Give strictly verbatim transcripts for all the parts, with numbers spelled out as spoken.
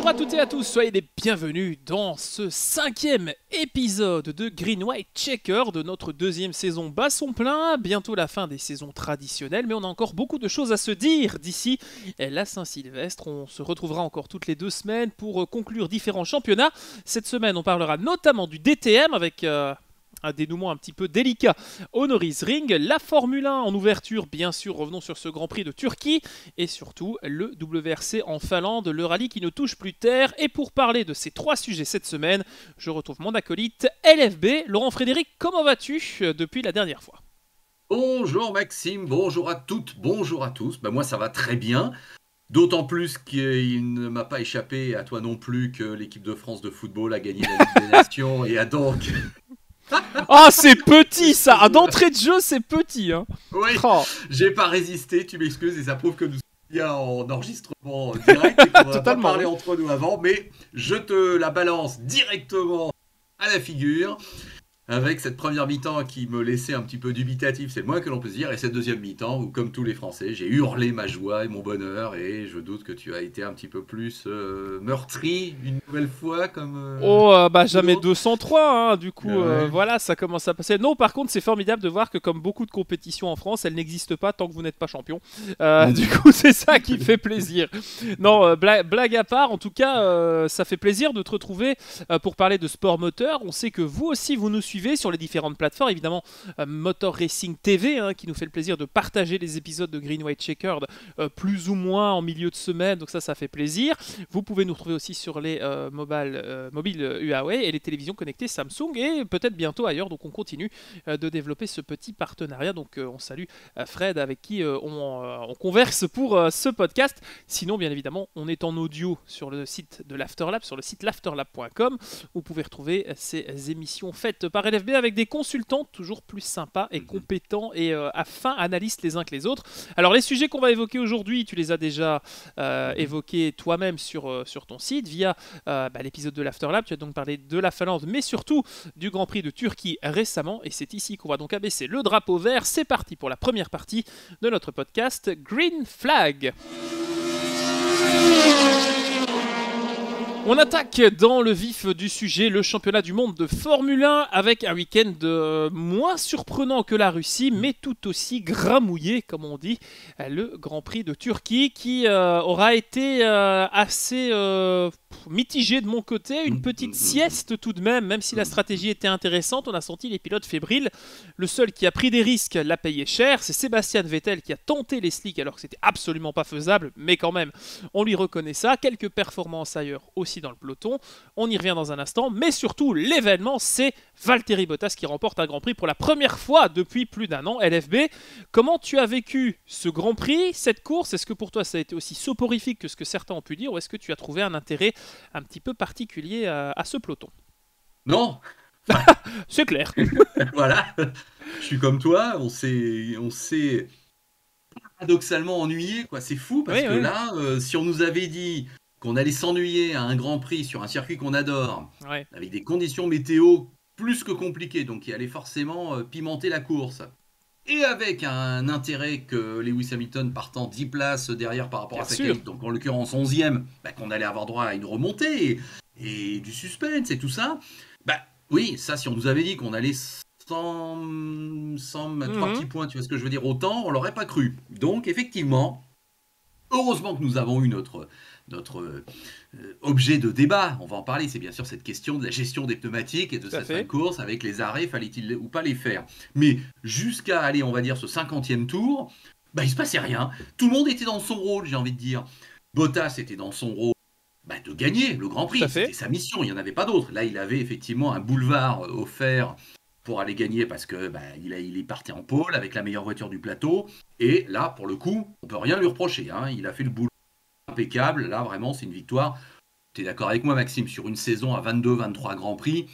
à toutes et à tous, soyez les bienvenus dans ce cinquième épisode de Green White Checker de notre deuxième saison bat son plein. Bientôt la fin des saisons traditionnelles, mais on a encore beaucoup de choses à se dire d'ici la Saint-Sylvestre. On se retrouvera encore toutes les deux semaines pour conclure différents championnats. Cette semaine, on parlera notamment du D T M avec... Euh un dénouement un petit peu délicat au Nürburgring, la Formule un en ouverture, bien sûr, revenons sur ce Grand Prix de Turquie, et surtout le W R C en Finlande, le rallye qui ne touche plus terre. Et pour parler de ces trois sujets cette semaine, je retrouve mon acolyte L F B. Laurent Frédéric, comment vas-tu depuis la dernière fois ? Bonjour Maxime, bonjour à toutes, bonjour à tous, ben moi ça va très bien. D'autant plus qu'il ne m'a pas échappé, à toi non plus, que l'équipe de France de football a gagné la Ligue des Nations et a donc... Ah, c'est petit ça. Ah, d'entrée de jeu, c'est petit. Hein. Oui, oh. J'ai pas résisté, tu m'excuses, et ça prouve que nous sommes bien en enregistrement direct et qu'on va pas parler entre nous avant, mais je te la balance directement à la figure. Avec cette première mi-temps qui me laissait un petit peu dubitatif, c'est le moins que l'on peut se dire, et cette deuxième mi-temps où, comme tous les Français, j'ai hurlé ma joie et mon bonheur, et je doute que tu as été un petit peu plus euh, meurtri une nouvelle fois comme... Euh, oh, euh, bah jamais deux cent trois, hein, du coup, ouais. euh, Ouais. voilà, ça commence à passer. Non, par contre, c'est formidable de voir que comme beaucoup de compétitions en France, elles n'existent pas tant que vous n'êtes pas champion. Euh, mmh. Du coup, c'est ça qui fait plaisir. Non, euh, blague, blague à part, en tout cas, euh, ça fait plaisir de te retrouver euh, pour parler de sport moteur. On sait que vous aussi, vous nous suivez sur les différentes plateformes, évidemment euh, Motor Racing T V hein, qui nous fait le plaisir de partager les épisodes de Green White Checkered euh, plus ou moins en milieu de semaine, donc ça ça fait plaisir. Vous pouvez nous retrouver aussi sur les euh, mobile, euh, mobiles Huawei et les télévisions connectées Samsung et peut-être bientôt ailleurs, donc on continue euh, de développer ce petit partenariat, donc euh, on salue euh, Fred avec qui euh, on, euh, on converse pour euh, ce podcast. Sinon bien évidemment on est en audio sur le site de l'Afterlab, sur le site l'afterlab point com, où vous pouvez retrouver ces émissions faites par L F B avec des consultants toujours plus sympas et compétents et euh, à fin analystes les uns que les autres. Alors les sujets qu'on va évoquer aujourd'hui, tu les as déjà euh, évoqués toi-même sur, euh, sur ton site via euh, bah, l'épisode de l'Afterlab. Tu as donc parlé de la Finlande mais surtout du Grand Prix de Turquie récemment, et c'est ici qu'on va donc abaisser le drapeau vert. C'est parti pour la première partie de notre podcast Green Flag. On attaque dans le vif du sujet le championnat du monde de Formule un avec un week-end euh, moins surprenant que la Russie, mais tout aussi gramouillé, comme on dit, le Grand Prix de Turquie qui euh, aura été euh, assez euh, mitigé de mon côté. Une petite sieste tout de même, même si la stratégie était intéressante, on a senti les pilotes fébriles. Le seul qui a pris des risques l'a payé cher, c'est Sébastien Vettel qui a tenté les slicks alors que c'était absolument pas faisable, mais quand même, on lui reconnaît ça. Quelques performances ailleurs aussi dans le peloton, on y revient dans un instant, mais surtout l'événement, c'est Valtteri Bottas qui remporte un Grand Prix pour la première fois depuis plus d'un an. L F B, comment tu as vécu ce Grand Prix, cette course? Est-ce que pour toi ça a été aussi soporifique que ce que certains ont pu dire, ou est-ce que tu as trouvé un intérêt un petit peu particulier à, à ce peloton? Non. C'est clair. Voilà, je suis comme toi, on s'est, on s'est paradoxalement ennuyé, quoi. C'est fou parce oui, que oui. là, euh, si on nous avait dit qu'on allait s'ennuyer à un Grand Prix sur un circuit qu'on adore, ouais. avec des conditions météo plus que compliquées, donc qui allait forcément euh, pimenter la course, et avec un intérêt que Lewis Hamilton partant dix places derrière par rapport Bien à sa qualité, donc en l'occurrence onzième, bah, qu'on allait avoir droit à une remontée, et, et du suspense et tout ça, bah oui, ça si on nous avait dit qu'on allait sans, sans mm-hmm. trois petits points, tu vois ce que je veux dire, autant, on l'aurait pas cru. Donc effectivement, heureusement que nous avons eu notre... notre euh, objet de débat, on va en parler, c'est bien sûr cette question de la gestion des pneumatiques et de cette fin de course avec les arrêts, fallait-il ou pas les faire. Mais jusqu'à aller, on va dire, ce cinquantième tour, bah, il se passait rien. Tout le monde était dans son rôle, j'ai envie de dire. Bottas était dans son rôle bah, de gagner le Grand Prix, c'était sa mission, il n'y en avait pas d'autre. Là, il avait effectivement un boulevard offert pour aller gagner parce que bah, il, a, il est parti en pôle avec la meilleure voiture du plateau. Et là, pour le coup, on ne peut rien lui reprocher. Hein. Il a fait le boulot impeccable. Là, vraiment, c'est une victoire. Tu es d'accord avec moi, Maxime, sur une saison à vingt-deux vingt-trois Grands Prix,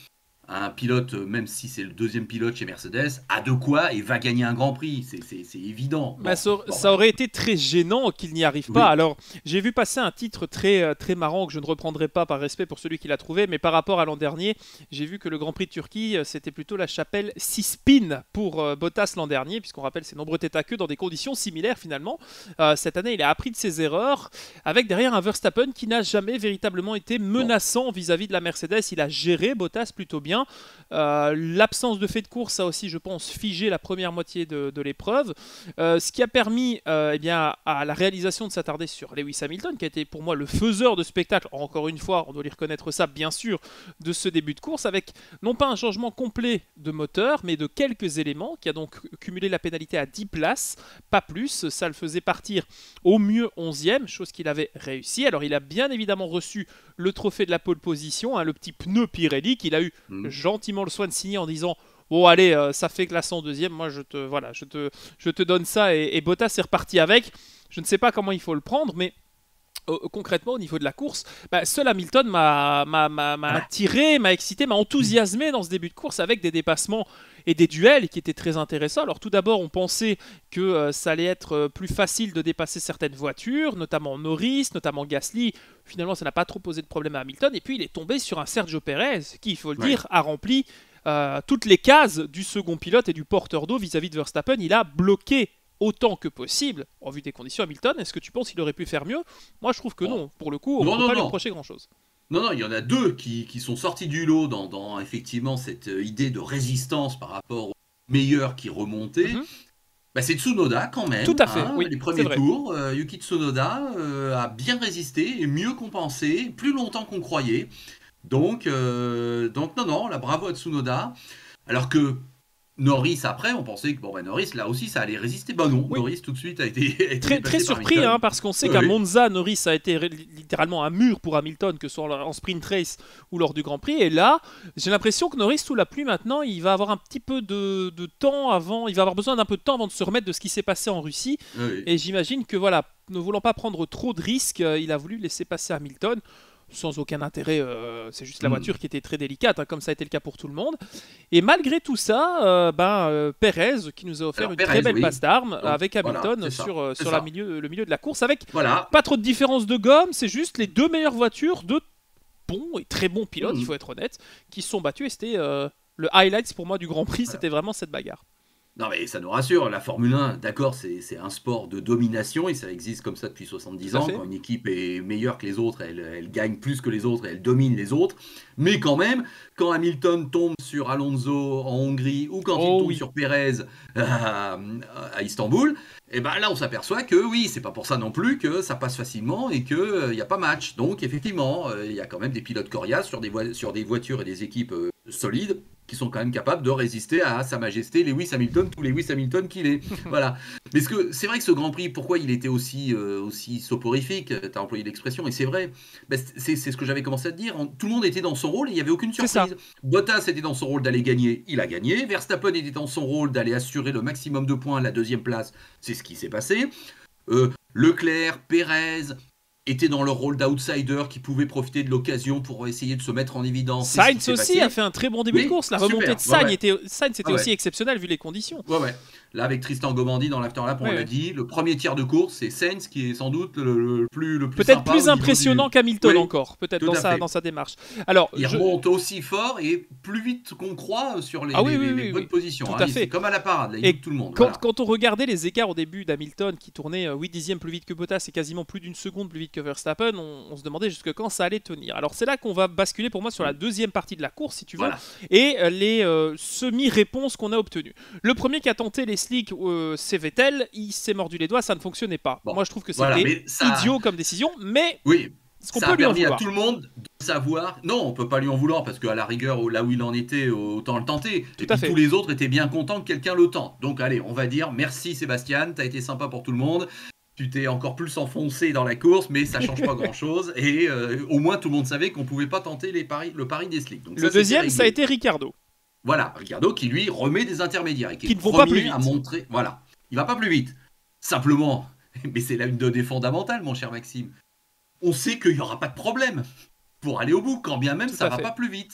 un pilote, même si c'est le deuxième pilote chez Mercedes, a de quoi et va gagner un Grand Prix. C'est évident. Bon, bah, ça, bon, ça aurait été très gênant qu'il n'y arrive pas. Oui. Alors, j'ai vu passer un titre très, très marrant que je ne reprendrai pas par respect pour celui qui l'a trouvé, mais par rapport à l'an dernier, j'ai vu que le Grand Prix de Turquie, c'était plutôt la chapelle six spin pour euh, Bottas l'an dernier, puisqu'on rappelle ses nombreux tête à queue dans des conditions similaires finalement. Euh, cette année, il a appris de ses erreurs, avec derrière un Verstappen qui n'a jamais véritablement été menaçant vis-à-vis -vis de la Mercedes. Il a géré Bottas plutôt bien. Euh, L'absence de fait de course a aussi, je pense, figé la première moitié de, de l'épreuve. Euh, ce qui a permis euh, eh bien, à, à la réalisation de s'attarder sur Lewis Hamilton, qui a été pour moi le faiseur de spectacle, encore une fois, on doit lui reconnaître ça, bien sûr, de ce début de course, avec non pas un changement complet de moteur, mais de quelques éléments, qui a donc cumulé la pénalité à dix places, pas plus. Ça le faisait partir au mieux onzième, chose qu'il avait réussi. Alors il a bien évidemment reçu le trophée de la pole position, hein, le petit pneu Pirelli qu'il a eu mmh. gentiment le soin de signer en disant bon allez, euh, ça fait classe en deuxième, moi je te, voilà, je te, je te donne ça, et, et Bottas est reparti avec. Je ne sais pas comment il faut le prendre, mais euh, concrètement au niveau de la course, bah, seul Hamilton m'a attiré, m'a excité, m'a enthousiasmé dans ce début de course avec des dépassements et des duels qui étaient très intéressants. Alors tout d'abord, on pensait que euh, ça allait être euh, plus facile de dépasser certaines voitures, notamment Norris, notamment Gasly. Finalement, ça n'a pas trop posé de problème à Hamilton. Et puis il est tombé sur un Sergio Pérez qui, il faut le ouais. dire, a rempli euh, toutes les cases du second pilote et du porteur d'eau vis-à-vis de Verstappen. Il a bloqué autant que possible, en vue des conditions, Hamilton. Est-ce que tu penses qu'il aurait pu faire mieux? Moi, je trouve que non. Pour le coup, on ne peut pas non. lui reprocher grand-chose. Non, non, il y en a deux qui, qui sont sortis du lot dans, dans effectivement cette idée de résistance par rapport aux meilleurs qui remontaient. Mm-hmm. Bah, c'est Tsunoda quand même. Tout à fait, hein, oui, les premiers tours, euh, Yuki Tsunoda euh, a bien résisté et mieux compensé, plus longtemps qu'on croyait. Donc, euh, donc, non, non, là, bravo à Tsunoda. Alors que Norris, après, on pensait que bon, bah, Norris, là aussi, ça allait résister. Bah non, oui. Norris, tout de suite, a été, a été très, très surpris, hein, parce qu'on sait oui, qu'à oui. Monza, Norris a été littéralement un mur pour Hamilton, que ce soit en sprint race ou lors du Grand Prix. Et là, j'ai l'impression que Norris, sous la pluie maintenant, il va avoir un petit peu de, de temps avant, il va avoir besoin d'un peu de temps avant de se remettre de ce qui s'est passé en Russie. Oui. Et j'imagine que, voilà, ne voulant pas prendre trop de risques, il a voulu laisser passer Hamilton. Sans aucun intérêt, euh, c'est juste la voiture qui était très délicate, hein, comme ça a été le cas pour tout le monde. Et malgré tout ça, euh, ben, euh, Pérez qui nous a offert Alors, une Pérez, très belle oui. passe d'armes avec Hamilton voilà, sur, euh, sur la milieu, le milieu de la course, avec voilà. pas trop de différence de gomme, c'est juste les deux meilleures voitures de bons et très bons pilotes, mmh. il faut être honnête, qui se sont battus, et c'était euh, le highlight pour moi du Grand Prix, voilà. c'était vraiment cette bagarre. Non mais ça nous rassure, la Formule un, d'accord, c'est un sport de domination et ça existe comme ça depuis soixante-dix ans. Quand une équipe est meilleure que les autres, elle, elle gagne plus que les autres et elle domine les autres. Mais quand même, quand Hamilton tombe sur Alonso en Hongrie ou quand oh, il tombe oui. sur Pérez à, à Istanbul, et ben là on s'aperçoit que oui, c'est pas pour ça non plus que ça passe facilement et qu'il n'y euh, a pas match. Donc effectivement, il euh, y a quand même des pilotes coriaces sur des, sur des voitures et des équipes euh, solides qui sont quand même capables de résister à Sa Majesté Lewis Hamilton, tous Lewis Hamilton qu'il est. Voilà. Mais c'est vrai que ce Grand Prix, pourquoi il était aussi, euh, aussi soporifique, tu as employé l'expression, et c'est vrai, ben c'est ce que j'avais commencé à te dire, tout le monde était dans son rôle et il n'y avait aucune surprise. Bottas était dans son rôle d'aller gagner, il a gagné. Verstappen était dans son rôle d'aller assurer le maximum de points, la deuxième place, c'est ce qui s'est passé. Euh, Leclerc, Pérez étaient dans leur rôle d'outsider qui pouvaient profiter de l'occasion pour essayer de se mettre en évidence. Sainz aussi passé. a fait un très bon début oui, de course. La remontée super. de Sainz ouais, ouais. était, Sainz était ah, aussi ouais. exceptionnelle vu les conditions. Ouais, ouais. Là, avec Tristan Gomandi dans l'afterlap, on ouais, l'a ouais. dit, le premier tiers de course, c'est Sainz qui est sans doute le, le plus le plus Peut-être plus impressionnant du... qu'Hamilton oui, encore, peut-être dans sa, dans sa démarche. Alors, il je... remonte aussi fort et plus vite qu'on croit sur les, ah, oui, les, oui, les, oui, les bonnes oui. positions. Tout hein. à fait. Comme à la parade, là, il et tout le monde. Quand, voilà. quand on regardait les écarts au début d'Hamilton qui tournait huit dixièmes plus vite que Bottas et quasiment plus d'une seconde plus vite que Verstappen, on, on se demandait jusque quand ça allait tenir. Alors c'est là qu'on va basculer pour moi sur la deuxième partie de la course, si tu veux, voilà. et euh, les euh, semi-réponses qu'on a obtenues. Le premier qui a tenté les slicks, euh, c'est Vettel, il s'est mordu les doigts, ça ne fonctionnait pas. Bon, moi je trouve que c'était voilà, ça... idiot comme décision, mais oui, ce qu'on ça peut a lui en permis vouloir. à tout le monde de savoir. Non, on peut pas lui en vouloir parce qu'à la rigueur, là où il en était, autant le tenter. Tout et à puis fait. tous les autres étaient bien contents que quelqu'un le tente. Donc allez, on va dire merci Sébastien, t'as été sympa pour tout le monde. Tu t'es encore plus enfoncé dans la course, mais ça change pas grand-chose. Et euh, au moins, tout le monde savait qu'on pouvait pas tenter les paris, le pari des slicks. Donc, le ça, deuxième, ça a été Ricciardo. Voilà, Ricciardo qui lui remet des intermédiaires et qui, qui est ne vont pas plus vite. À montrer, voilà, il va pas plus vite. Simplement, mais c'est là une donnée fondamentale, mon cher Maxime. On sait qu'il y aura pas de problème pour aller au bout, quand bien même tout ça va fait. pas plus vite.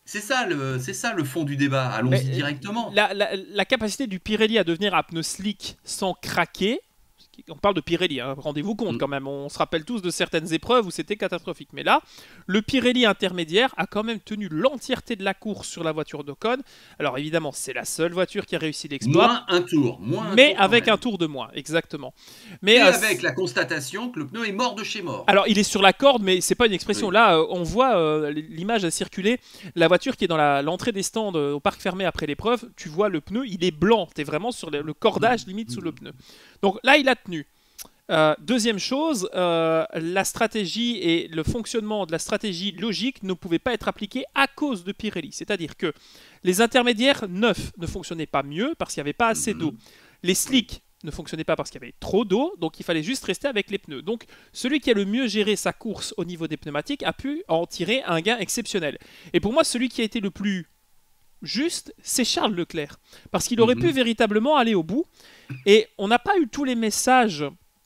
C'est ça, le, c'est ça le fond du débat. Allons-y directement. La, la, la capacité du Pirelli à devenir un pneu slick sans craquer, on parle de Pirelli, hein, rendez-vous compte mmh. quand même, on se rappelle tous de certaines épreuves où c'était catastrophique. Mais là, le Pirelli intermédiaire a quand même tenu l'entièreté de la course sur la voiture d'Ocon. Alors évidemment, c'est la seule voiture qui a réussi l'exploit. Moins un tour. Moins mais un tour avec un tour de moins, exactement. Mais Et euh, avec la constatation que le pneu est mort de chez mort. Alors il est sur la corde, mais c'est pas une expression. Oui. Là, euh, on voit, euh, l'image a circulé, la voiture qui est dans la, l'entrée des stands euh, au parc fermé après l'épreuve, tu vois le pneu, il est blanc. T'es vraiment sur le, le cordage limite mmh. sous le pneu. Donc là, il a tenu. Euh, deuxième chose, euh, la stratégie et le fonctionnement de la stratégie logique ne pouvaient pas être appliqués à cause de Pirelli. C'est-à-dire que les intermédiaires neufs ne fonctionnaient pas mieux parce qu'il n'y avait pas assez d'eau. Les slicks ne fonctionnaient pas parce qu'il y avait trop d'eau, donc il fallait juste rester avec les pneus. Donc celui qui a le mieux géré sa course au niveau des pneumatiques a pu en tirer un gain exceptionnel. Et pour moi, celui qui a été le plus juste, c'est Charles Leclerc. Parce qu'il aurait mm-hmm. pu véritablement aller au bout. Et on n'a pas eu tous les messages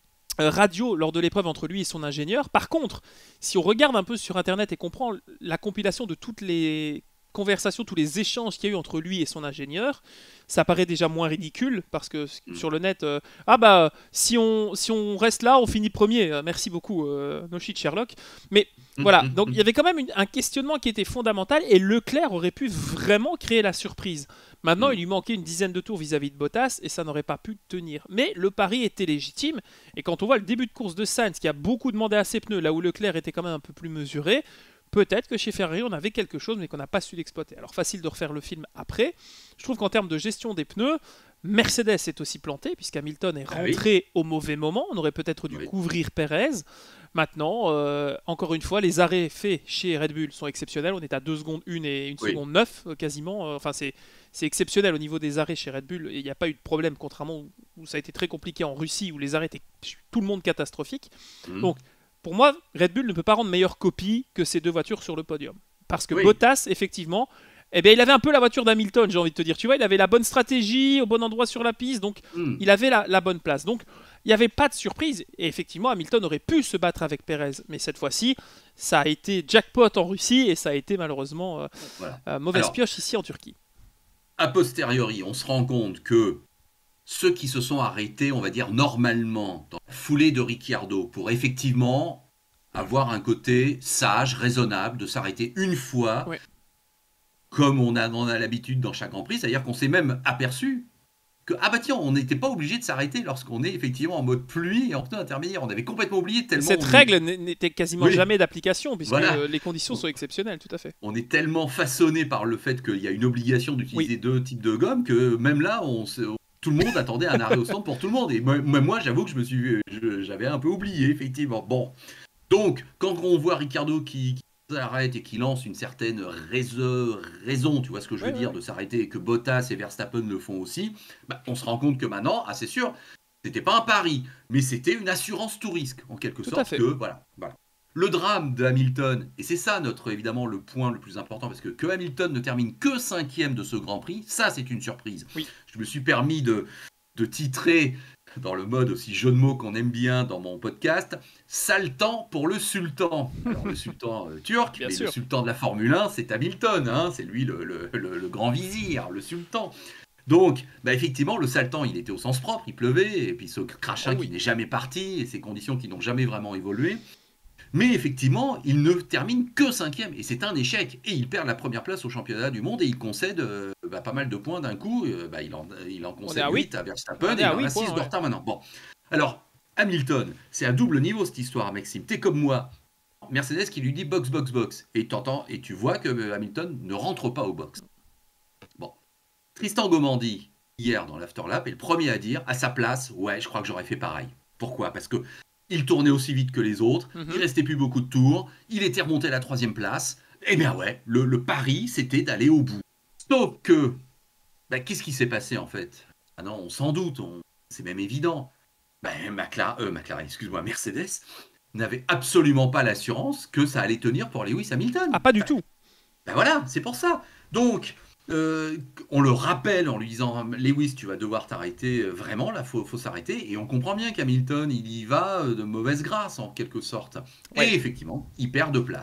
radio lors de l'épreuve entre lui et son ingénieur. Par contre, si on regarde un peu sur internet et qu'on prend la compilation de toutes les conversations, tous les échanges qu'il y a eu entre lui et son ingénieur, ça paraît déjà moins ridicule parce que mmh. sur le net, euh, ah bah si on, si on reste là, on finit premier. Euh, merci beaucoup, euh, no shit Sherlock. Mais mmh. voilà, donc il y avait quand même une, un questionnement qui était fondamental et Leclerc aurait pu vraiment créer la surprise. Maintenant, mmh. il lui manquait une dizaine de tours vis-à-vis de Bottas et ça n'aurait pas pu tenir. Mais le pari était légitime et quand on voit le début de course de Sainz qui a beaucoup demandé à ses pneus, là où Leclerc était quand même un peu plus mesuré, peut-être que chez Ferrari, on avait quelque chose, mais qu'on n'a pas su l'exploiter. Alors, facile de refaire le film après. Je trouve qu'en termes de gestion des pneus, Mercedes est aussi planté, puisqu'Hamilton est rentré ah oui. au mauvais moment. On aurait peut-être dû oui. couvrir Perez. Maintenant, euh, encore une fois, les arrêts faits chez Red Bull sont exceptionnels. On est à deux secondes une et une oui. seconde neuf, quasiment. Enfin, c'est, c'est exceptionnel au niveau des arrêts chez Red Bull. Et il n'y a pas eu de problème, contrairement où ça a été très compliqué en Russie, où les arrêts étaient tout le monde catastrophiques. Mmh. Donc, pour moi, Red Bull ne peut pas rendre meilleure copie que ces deux voitures sur le podium. Parce que oui. Bottas, effectivement, eh bien, il avait un peu la voiture d'Hamilton, j'ai envie de te dire. Tu vois, il avait la bonne stratégie, au bon endroit sur la piste, donc mm. il avait la, la bonne place. Donc, il n'y avait pas de surprise. Et effectivement, Hamilton aurait pu se battre avec Perez. Mais cette fois-ci, ça a été jackpot en Russie et ça a été malheureusement euh, voilà. euh, mauvaise Alors, pioche ici en Turquie. A posteriori, on se rend compte que ceux qui se sont arrêtés, on va dire, normalement, dans la foulée de Ricciardo, pour effectivement avoir un côté sage, raisonnable, de s'arrêter une fois, ouais. comme on a, on a l'habitude dans chaque Grand Prix, c'est-à-dire qu'on s'est même aperçu que, ah bah tiens, on n'était pas obligé de s'arrêter lorsqu'on est effectivement en mode pluie et en pneu intermédiaire. On avait complètement oublié tellement... Cette on règle est... n'était quasiment oui. jamais d'application, puisque voilà. les conditions sont exceptionnelles, tout à fait. On est tellement façonné par le fait qu'il y a une obligation d'utiliser oui. deux types de gomme que même là, on se... tout le monde attendait un arrêt au stand pour tout le monde. Et moi, moi j'avoue que je me suis, je, j'avais un peu oublié, effectivement. Bon, donc, quand on voit Ricciardo qui, qui s'arrête et qui lance une certaine raison, raison, tu vois ce que je veux ouais, dire, ouais. de s'arrêter, et que Bottas et Verstappen le font aussi, bah, on se rend compte que maintenant, ah, c'est sûr, c'était pas un pari, mais c'était une assurance tout risque, en quelque tout sorte. Que, voilà, voilà. Le drame de Hamilton, et c'est ça notre évidemment le point le plus important, parce que que Hamilton ne termine que cinquième de ce Grand Prix, ça c'est une surprise. Oui. Je me suis permis de, de titrer, dans le mode aussi jeu de mots qu'on aime bien dans mon podcast, sale temps pour le sultan. Alors le sultan euh, turc, bien mais sûr. Le sultan de la Formule un, c'est Hamilton, hein, c'est lui le, le, le, le grand vizir, le sultan. Donc, bah effectivement, le sale temps, il était au sens propre, il pleuvait, et puis ce crachin oh oui. qui n'est jamais parti, et ces conditions qui n'ont jamais vraiment évolué. Mais effectivement, il ne termine que cinquième, et c'est un échec. Et il perd la première place au championnat du monde, et il concède euh, bah, pas mal de points d'un coup. Euh, bah, il, en, il en concède huit à Verstappen, et il en a six de retard maintenant. Bon. Alors, Hamilton, c'est à double niveau cette histoire, Maxime. T'es comme moi. Mercedes qui lui dit box, box, box. Et t'entends, et tu vois que Hamilton ne rentre pas au box. Bon. Tristan Gomandi, hier dans l'Afterlap, est le premier à dire, à sa place, ouais, je crois que j'aurais fait pareil. Pourquoi ? Parce que il tournait aussi vite que les autres, mm-hmm. il restait plus beaucoup de tours, il était remonté à la troisième place. Eh bien ouais, le, le pari, c'était d'aller au bout. Sauf que, bah, qu'est-ce qui s'est passé en fait ? Ah non, on s'en doute, on... c'est même évident. Bah, McLaren, euh, McLaren, excuse-moi, Mercedes n'avait absolument pas l'assurance que ça allait tenir pour Lewis Hamilton. Ah, pas du bah, tout. Ben voilà, c'est pour ça. Donc, euh, on le rappelle en lui disant « Lewis, tu vas devoir t'arrêter, vraiment, là, il faut, faut s'arrêter ». Et on comprend bien qu'Hamilton, il y va de mauvaise grâce, en quelque sorte. Ouais. Et effectivement, il perd de place.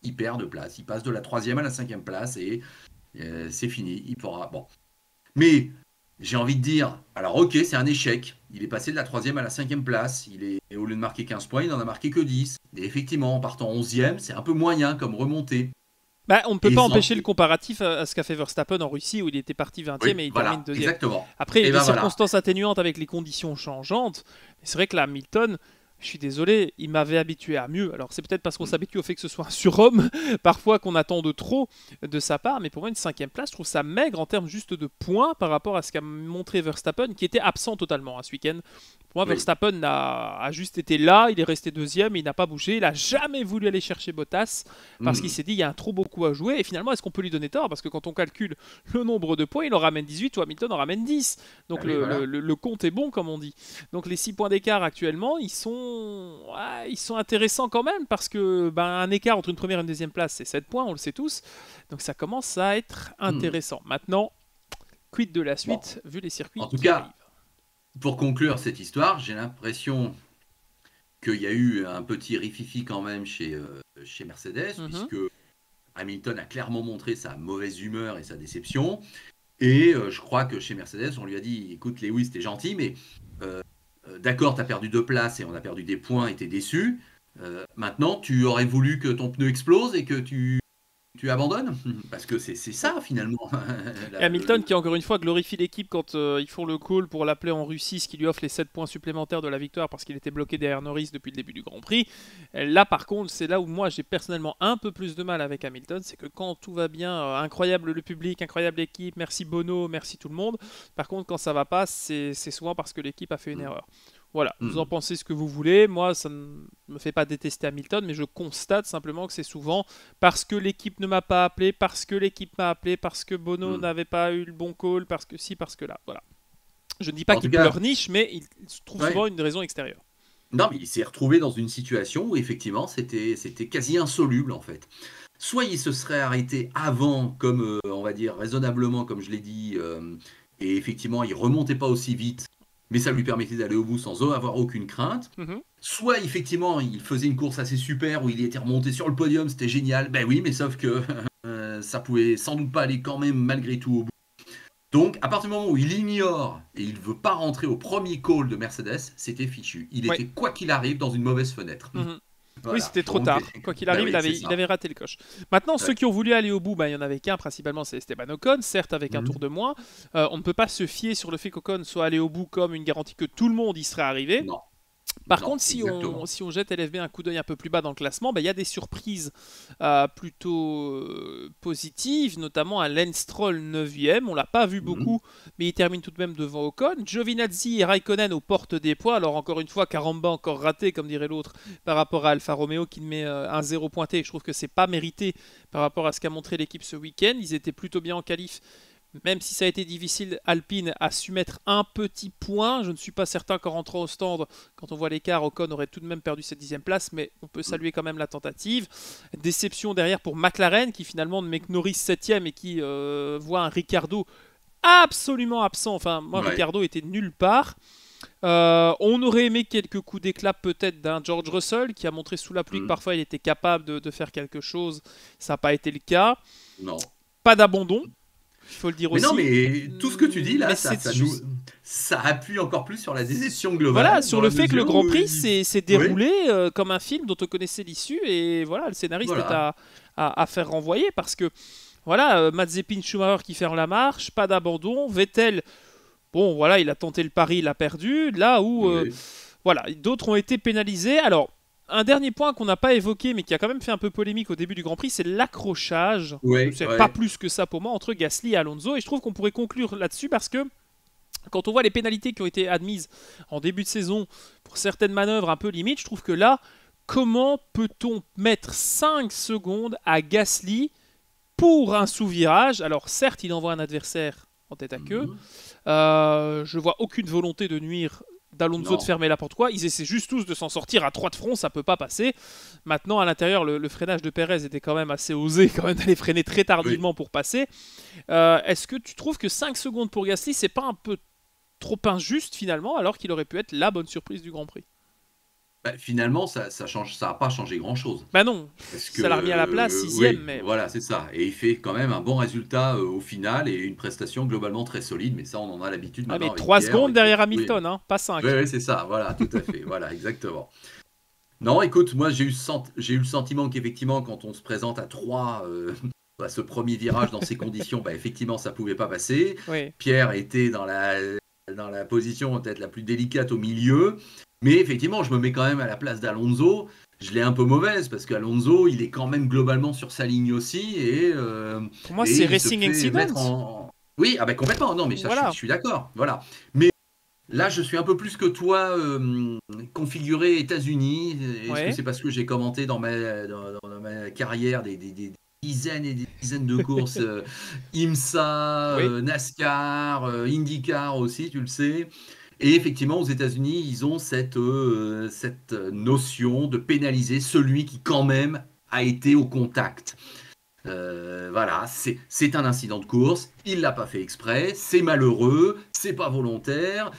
il perd de place. Il passe de la troisième à la cinquième place et euh, c'est fini. Il pourra. Bon. Mais j'ai envie de dire, alors ok, c'est un échec. Il est passé de la troisième à la cinquième place. Il est, au lieu de marquer quinze points, il n'en a marqué que dix. Et effectivement, en partant onzième, c'est un peu moyen comme remontée. Bah, on ne peut Et pas sans- empêcher le comparatif à, à ce qu'a fait Verstappen en Russie où il était parti vingtième Oui, et il voilà, termine deuxième. exactement. Après, il y a Et des ben voilà. circonstances atténuantes avec les conditions changeantes. Mais c'est vrai que là, Hamilton, je suis désolé, il m'avait habitué à mieux. Alors c'est peut-être parce qu'on s'habitue au fait que ce soit un surhomme, parfois qu'on attend de trop de sa part. Mais pour moi, une cinquième place, je trouve ça maigre en termes juste de points par rapport à ce qu'a montré Verstappen, qui était absent totalement hein, ce week-end. Pour moi, Oui. Verstappen a, a juste été là, il est resté deuxième, il n'a pas bougé, il n'a jamais voulu aller chercher Bottas parce Mm. qu'il s'est dit il y a un trop beau coup à jouer. Et finalement, est-ce qu'on peut lui donner tort? Parce que quand on calcule le nombre de points, il en ramène dix-huit ou Hamilton en ramène dix. Donc Ah oui, le, voilà. le- le- le compte est bon, comme on dit. Donc les six points d'écart actuellement, ils sont, ouais, ils sont intéressants quand même parce que ben, un écart entre une première et une deuxième place, c'est sept points, on le sait tous. Donc ça commence à être intéressant. Maintenant, quid de la Hmm. Bon. suite, vu les circuits En tout qui cas, arrivent. pour conclure cette histoire, j'ai l'impression qu'il y a eu un petit rififi quand même chez, euh, chez Mercedes, Mhm. puisque Hamilton a clairement montré sa mauvaise humeur et sa déception. Et euh, je crois que chez Mercedes, on lui a dit, écoute Lewis, t'es gentil, mais euh, euh, d'accord, t'as perdu deux places et on a perdu des points et t'es déçu. Euh, maintenant, tu aurais voulu que ton pneu explose et que tu, tu abandonnes? Parce que c'est c'est ça finalement. Et La- Hamilton le- qui encore une fois glorifie l'équipe quand euh, ils font le call pour l'appeler en Russie, ce qui lui offre les sept points supplémentaires de la victoire parce qu'il était bloqué derrière Norris depuis le début du Grand Prix. Et là par contre, c'est là où moi j'ai personnellement un peu plus de mal avec Hamilton, c'est que quand tout va bien, euh, incroyable le public, incroyable l'équipe, merci Bono, merci tout le monde. Par contre quand ça va pas, c'est c'est souvent parce que l'équipe a fait une Mm. erreur. Voilà, Mm. vous en pensez ce que vous voulez. Moi, ça ne me fait pas détester Hamilton, mais je constate simplement que c'est souvent parce que l'équipe ne m'a pas appelé, parce que l'équipe m'a appelé, parce que Bono Mm. n'avait pas eu le bon call, parce que si, parce que là. Voilà. Je ne dis pas En qu'il tout cas, pleurniche, mais il se trouve ouais. souvent une raison extérieure. Non, mais il s'est retrouvé dans une situation où effectivement c'était c'était quasi insoluble en fait. Soit il se serait arrêté avant, comme euh, on va dire raisonnablement, comme je l'ai dit, euh, et effectivement il remontait pas aussi vite, mais ça lui permettait d'aller au bout sans avoir aucune crainte. Mhm. Soit effectivement il faisait une course assez super où il était remonté sur le podium, c'était génial. Ben oui, mais sauf que euh, ça pouvait sans doute pas aller quand même malgré tout au bout. Donc, à partir du moment où il ignore et il ne veut pas rentrer au premier call de Mercedes, c'était fichu. Il Ouais. était, quoi qu'il arrive, dans une mauvaise fenêtre. Mhm. Voilà. Oui, c'était trop Donc, tard. Quoi qu'il bah arrive, oui, il, avait, c'est il ça. avait raté le coche. Maintenant, Ouais. ceux qui ont voulu aller au bout, bah, il n'y en avait qu'un, principalement, c'est Esteban Ocon, certes avec un Mhm. tour de moins. Euh, on ne peut pas se fier sur le fait qu'Ocon soit allé au bout comme une garantie que tout le monde y serait arrivé. Non. Par Non, contre, si exactement. on, si on jette L F B un coup d'œil un peu plus bas dans le classement, bah, il y a des surprises euh, plutôt euh, positives, notamment un Lance Stroll neuvième. On l'a pas vu Mhm. beaucoup, mais il termine tout de même devant Ocon. Giovinazzi et Raikkonen aux portes des points. Alors encore une fois, Caramba encore raté, comme dirait l'autre, par rapport à Alfa Romeo qui met euh, un zéro pointé. Je trouve que c'est pas mérité par rapport à ce qu'a montré l'équipe ce week-end. Ils étaient plutôt bien en qualif. Même si ça a été difficile, Alpine a su mettre un petit point. Je ne suis pas certain qu'en rentrant au stand, quand on voit l'écart, Ocon aurait tout de même perdu cette dixième place, mais on peut saluer quand même la tentative. Déception derrière pour McLaren, qui finalement ne met que Norris septième et qui euh, voit un Ricciardo absolument absent. Enfin, moi, Ouais. Ricciardo était nulle part. Euh, on aurait aimé quelques coups d'éclat peut-être d'un George Russell, qui a montré sous la pluie Mm. que parfois il était capable de, de faire quelque chose. Ça n'a pas été le cas. Non. Pas d'abandon. Il faut le dire Mais aussi. non, mais tout ce que tu dis là, Mais ça, c'est ça, juste- nous, ça appuie encore plus sur la déception globale. Voilà, sur dans le la fait que le mesure Grand où Prix il- s'est s'est déroulé euh, comme un film dont on connaissait l'issue et voilà, le scénariste Voilà. est à, à- à faire renvoyer parce que voilà, euh, Mazepin Schumacher qui ferme la marche, pas d'abandon, Vettel, bon voilà, il a tenté le pari, il a perdu, là où euh, Oui. voilà, d'autres ont été pénalisés. Alors, un dernier point qu'on n'a pas évoqué mais qui a quand même fait un peu polémique au début du Grand Prix, c'est l'accrochage. Ouais, C'est ouais. pas plus que ça pour moi entre Gasly et Alonso et je trouve qu'on pourrait conclure là-dessus parce que quand on voit les pénalités qui ont été admises en début de saison pour certaines manœuvres un peu limites, je trouve que là, comment peut-on mettre cinq secondes à Gasly pour un sous-virage? Alors certes, il envoie un adversaire en tête à queue. Mhm. Euh, je vois aucune volonté de nuire d'Alonso Non. de fermer la porte quoi. Ils essaient juste tous de s'en sortir à trois de front, ça peut pas passer. Maintenant à l'intérieur, le, le freinage de Perez était quand même assez osé, quand même d'aller freiner très tardivement pour passer. Euh, Est-ce que tu trouves que cinq secondes pour Gasly, c'est pas un peu trop injuste finalement, alors qu'il aurait pu être la bonne surprise du Grand Prix? Bah, finalement, ça ça change ça a pas changé grand-chose. Bah non, Parce que, ça l'a remis à la place, heu, sixième, oui, mais voilà, c'est ça et il fait quand même un bon résultat, heu, au final et une prestation globalement très solide, mais ça, on en a l'habitude ah mais maintenant avec trois Pierre secondes et puis derrière oui, Hamilton, hein, pas oui, cinq. oui, c'est ça, voilà, tout à fait, voilà, exactement. Non, écoute, moi, j'ai eu sent j'ai eu le sentiment qu'effectivement, quand on se présente à trois, heu, à ce premier virage dans ces conditions, bah, effectivement, ça pouvait pas passer. Oui. Pierre était dans la dans la position peut-être la plus délicate au milieu, mais effectivement, je me mets quand même à la place d'Alonso. Je l'ai un peu mauvaise parce qu'Alonso, il est quand même globalement sur sa ligne aussi et hem Pour moi, et c'est il se Racing fait Incident. mettre en oui, ah bah, complètement, non, mais ça, je suis Voilà. je suis d'accord, voilà. Mais là, je suis un peu plus que toi, hem, configuré États-Unis. Est-ce que Ouais. c'est parce que j'ai commenté dans ma dans dans dans ma carrière des des des dizaines et des dizaines de courses, heu, IMSA, Oui. heu, NASCAR, heu, IndyCar aussi, tu le sais et effectivement, aux États-Unis, ils ont cette, heu, cette notion de pénaliser celui qui, quand même, a été au contact. Heu, voilà, c'est c'est un incident de course, il l'a pas fait exprès, c'est malheureux, c'est pas volontaire,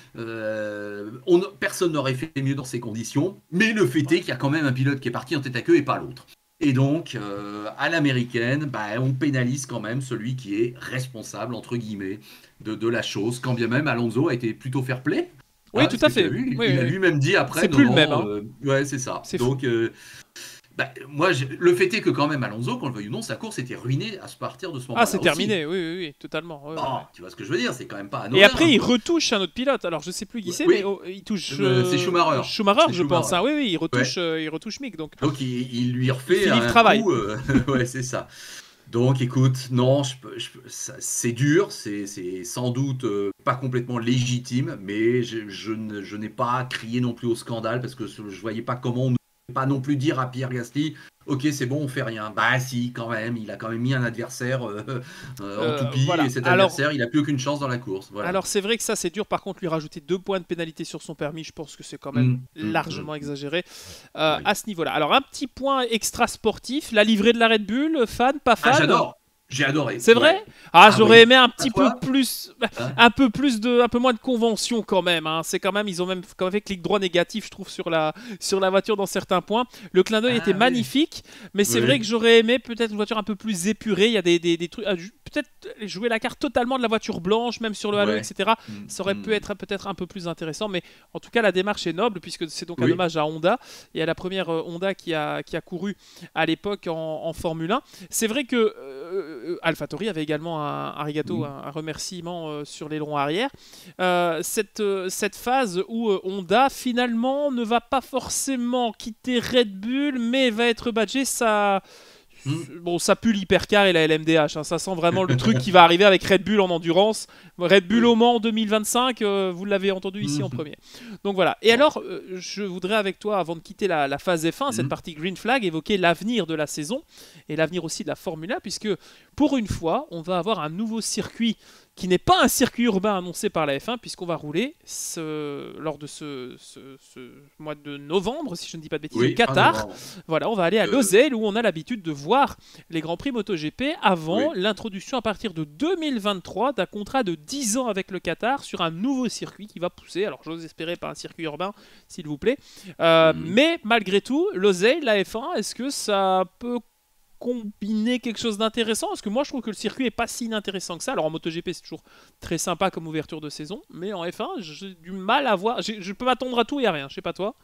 heu, on personne n'aurait fait mieux dans ces conditions, mais le fait est qu'il y a quand même un pilote qui est parti en tête à queue et pas l'autre. Et donc, heu, à l'américaine, bah, on pénalise quand même celui qui est «responsable» entre guillemets de de la chose, quand bien même Alonso a été plutôt fair-play, hein, Oui, tout parce à que tu as fait. vu, Oui, il oui, a oui. lui-même dit après: C'est «Non, plus le même, non, hein. heu» ouais, c'est ça. C'est fou. Donc, heu, bah, moi, je le fait est que quand même Alonso, qu'on le veuille ou non, sa course était ruinée à partir de ce Ah, c'est moment-là aussi. terminé. Oui, oui, oui, totalement. Ouais, ouais, Bon, ouais. tu vois ce que je veux dire? C'est quand même pas Et après, anodin. il retouche un autre pilote. Alors, je sais plus qui Ouais, c'est, mais oui, oh, il touche heu, c'est euh, Schumacher, Schumacher, c'est je pense, hein. Schumacher. Oui, oui, il Ouais, retouche, euh, il retouche Mick. Donc, donc il il lui il refait finit le un travail. coup, heu, ouais, c'est ça. Donc écoute, non, je peux je peux ça c'est dur, c'est c'est sans doute, heu, pas complètement légitime, mais je je ne je n'ai pas crié non plus au scandale parce que je je voyais pas comment on ne pouvait pas non plus dire à Pierre Gasly: «OK, c'est bon, on fait rien». Bah si, quand même, il a quand même mis un adversaire, heu heu, en Euh, toupie et voilà. cet Alors, adversaire, il a plus aucune chance dans la course, voilà. Alors c'est vrai que ça c'est dur, par contre lui rajouter deux points de pénalité sur son permis, je pense que c'est quand même Mmh, mmh, mmh, largement mmh. exagéré euh, Oui. à ce niveau-là. Alors un petit point extra sportif, la livrée de la Red Bull, fan, pas Ah fan? j'adore! J'ai adoré, C'est vrai? ouais. Ah, Ah j'aurais oui. aimé un À petit peu toi? plus, Hein? un peu plus de, un peu moins de convention quand même, hein. C'est quand même, ils ont même quand même fait clic droit négatif, je trouve, sur la, sur la voiture dans certains points. Le clin d'œil était Ah oui. magnifique, mais c'est vrai que Oui. j'aurais aimé peut-être une voiture un peu plus épurée. Il y a des, des, des trucs, ah, ju- peut-être jouer la carte totalement de la voiture blanche, même sur le halo, Ouais. et cetera. Mmh, Ça aurait pu mmh. être peut-être un peu plus intéressant, mais en tout cas la démarche est noble puisque c'est donc un Oui. hommage à Honda et à la première euh, Honda qui a, qui a couru à l'époque en, en Formule un. C'est vrai que euh, AlphaTauri avait également un arigato, Mmh. un, un remerciement euh, sur l'aileron arrière. Euh, cette, euh, cette phase où euh, Honda finalement ne va pas forcément quitter Red Bull, mais va être badgé, ça. Mmh. Bon, ça pue l'hypercar et la L M D H, hein. Ça sent vraiment le truc qui va arriver avec Red Bull en endurance. Red Bull Oui. au Mans deux mille vingt-cinq, euh, vous l'avez entendu ici en Mmh. premier. Donc voilà. Et Bon. alors, euh, je voudrais avec toi, avant de quitter la, la phase F un, cette Mmh. partie Green Flag, évoquer l'avenir de la saison et l'avenir aussi de la Formule un, puisque pour une fois, on va avoir un nouveau circuit qui n'est pas un circuit urbain annoncé par la F un, puisqu'on va rouler ce, lors de ce, ce, ce mois de novembre, si je ne dis pas de bêtises, au Oui, fin Qatar. novembre. Voilà, on va aller à Euh, Losail où on a l'habitude de voir les Grands Prix MotoGP avant oui. l'introduction à partir de deux mille vingt-trois d'un contrat de dix ans avec le Qatar sur un nouveau circuit qui va pousser. Alors j'ose espérer pas un circuit urbain, s'il vous plaît. Euh, Mmh. mais malgré tout, Losail, la F un, est-ce que ça peut combiner quelque chose d'intéressant? Parce que moi je trouve que le circuit est pas si inintéressant que ça. Alors en MotoGP c'est toujours très sympa comme ouverture de saison, mais en F un j'ai du mal à voir. J'ai- Je peux m'attendre à tout et à rien, je sais pas toi.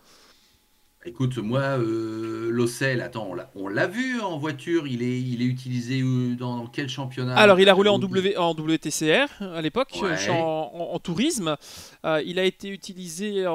Écoute, moi, heu, l'Ocel, attends, on l'a on l'a vu en voiture, il est il est utilisé, heu, dans dans quel championnat? Alors, il a roulé en, J'avoue que w, en W T C R à l'époque, euh, en, ouais. en- en tourisme. Euh, il a été utilisé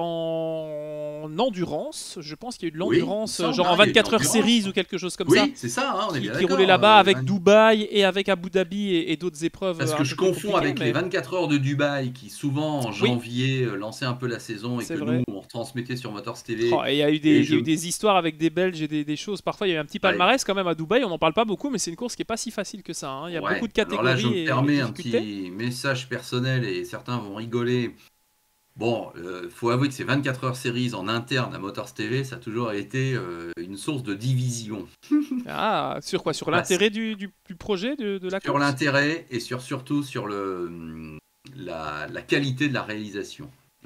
en endurance. Je pense qu'il y a eu de Oui, il me l'endurance, euh, semble, genre hein, en il y a eu de vingt-quatre heures l'endurance. series ou quelque chose comme ça, Oui, c'est ça, hein, on est qui, bien qui roulait d'accord, là-bas heu, avec vingt Dubaï et avec Abu Dhabi et, et d'autres épreuves parce euh, que un je peu plus confonds compliquées. avec les Mais vingt-quatre heures de Dubaï qui souvent en oui, janvier, heu, lançaient un peu la saison et c'est que vrai. nous on retransmettait sur Motors Oh, T V et il y a eu des, et il y je a eu des histoires avec des Belges et des, des choses. Parfois, il y a eu un petit ouais, palmarès quand même à Dubaï. On n'en parle pas beaucoup, mais c'est une course qui est pas si facile que ça, hein. Il y a beaucoup ouais. de Alors là, je catégories me et, et de permets un difficultés. petit message personnel et certains vont rigoler. Bon, heu, faut avouer que ces vingt-quatre heures series en interne à Motors T V, ça a toujours été, heu, une source de division. Ah, sur quoi? Sur Parce l'intérêt du, du- du projet, de, de la sur course? l'intérêt et sur surtout sur le, mmh, la la qualité de la réalisation.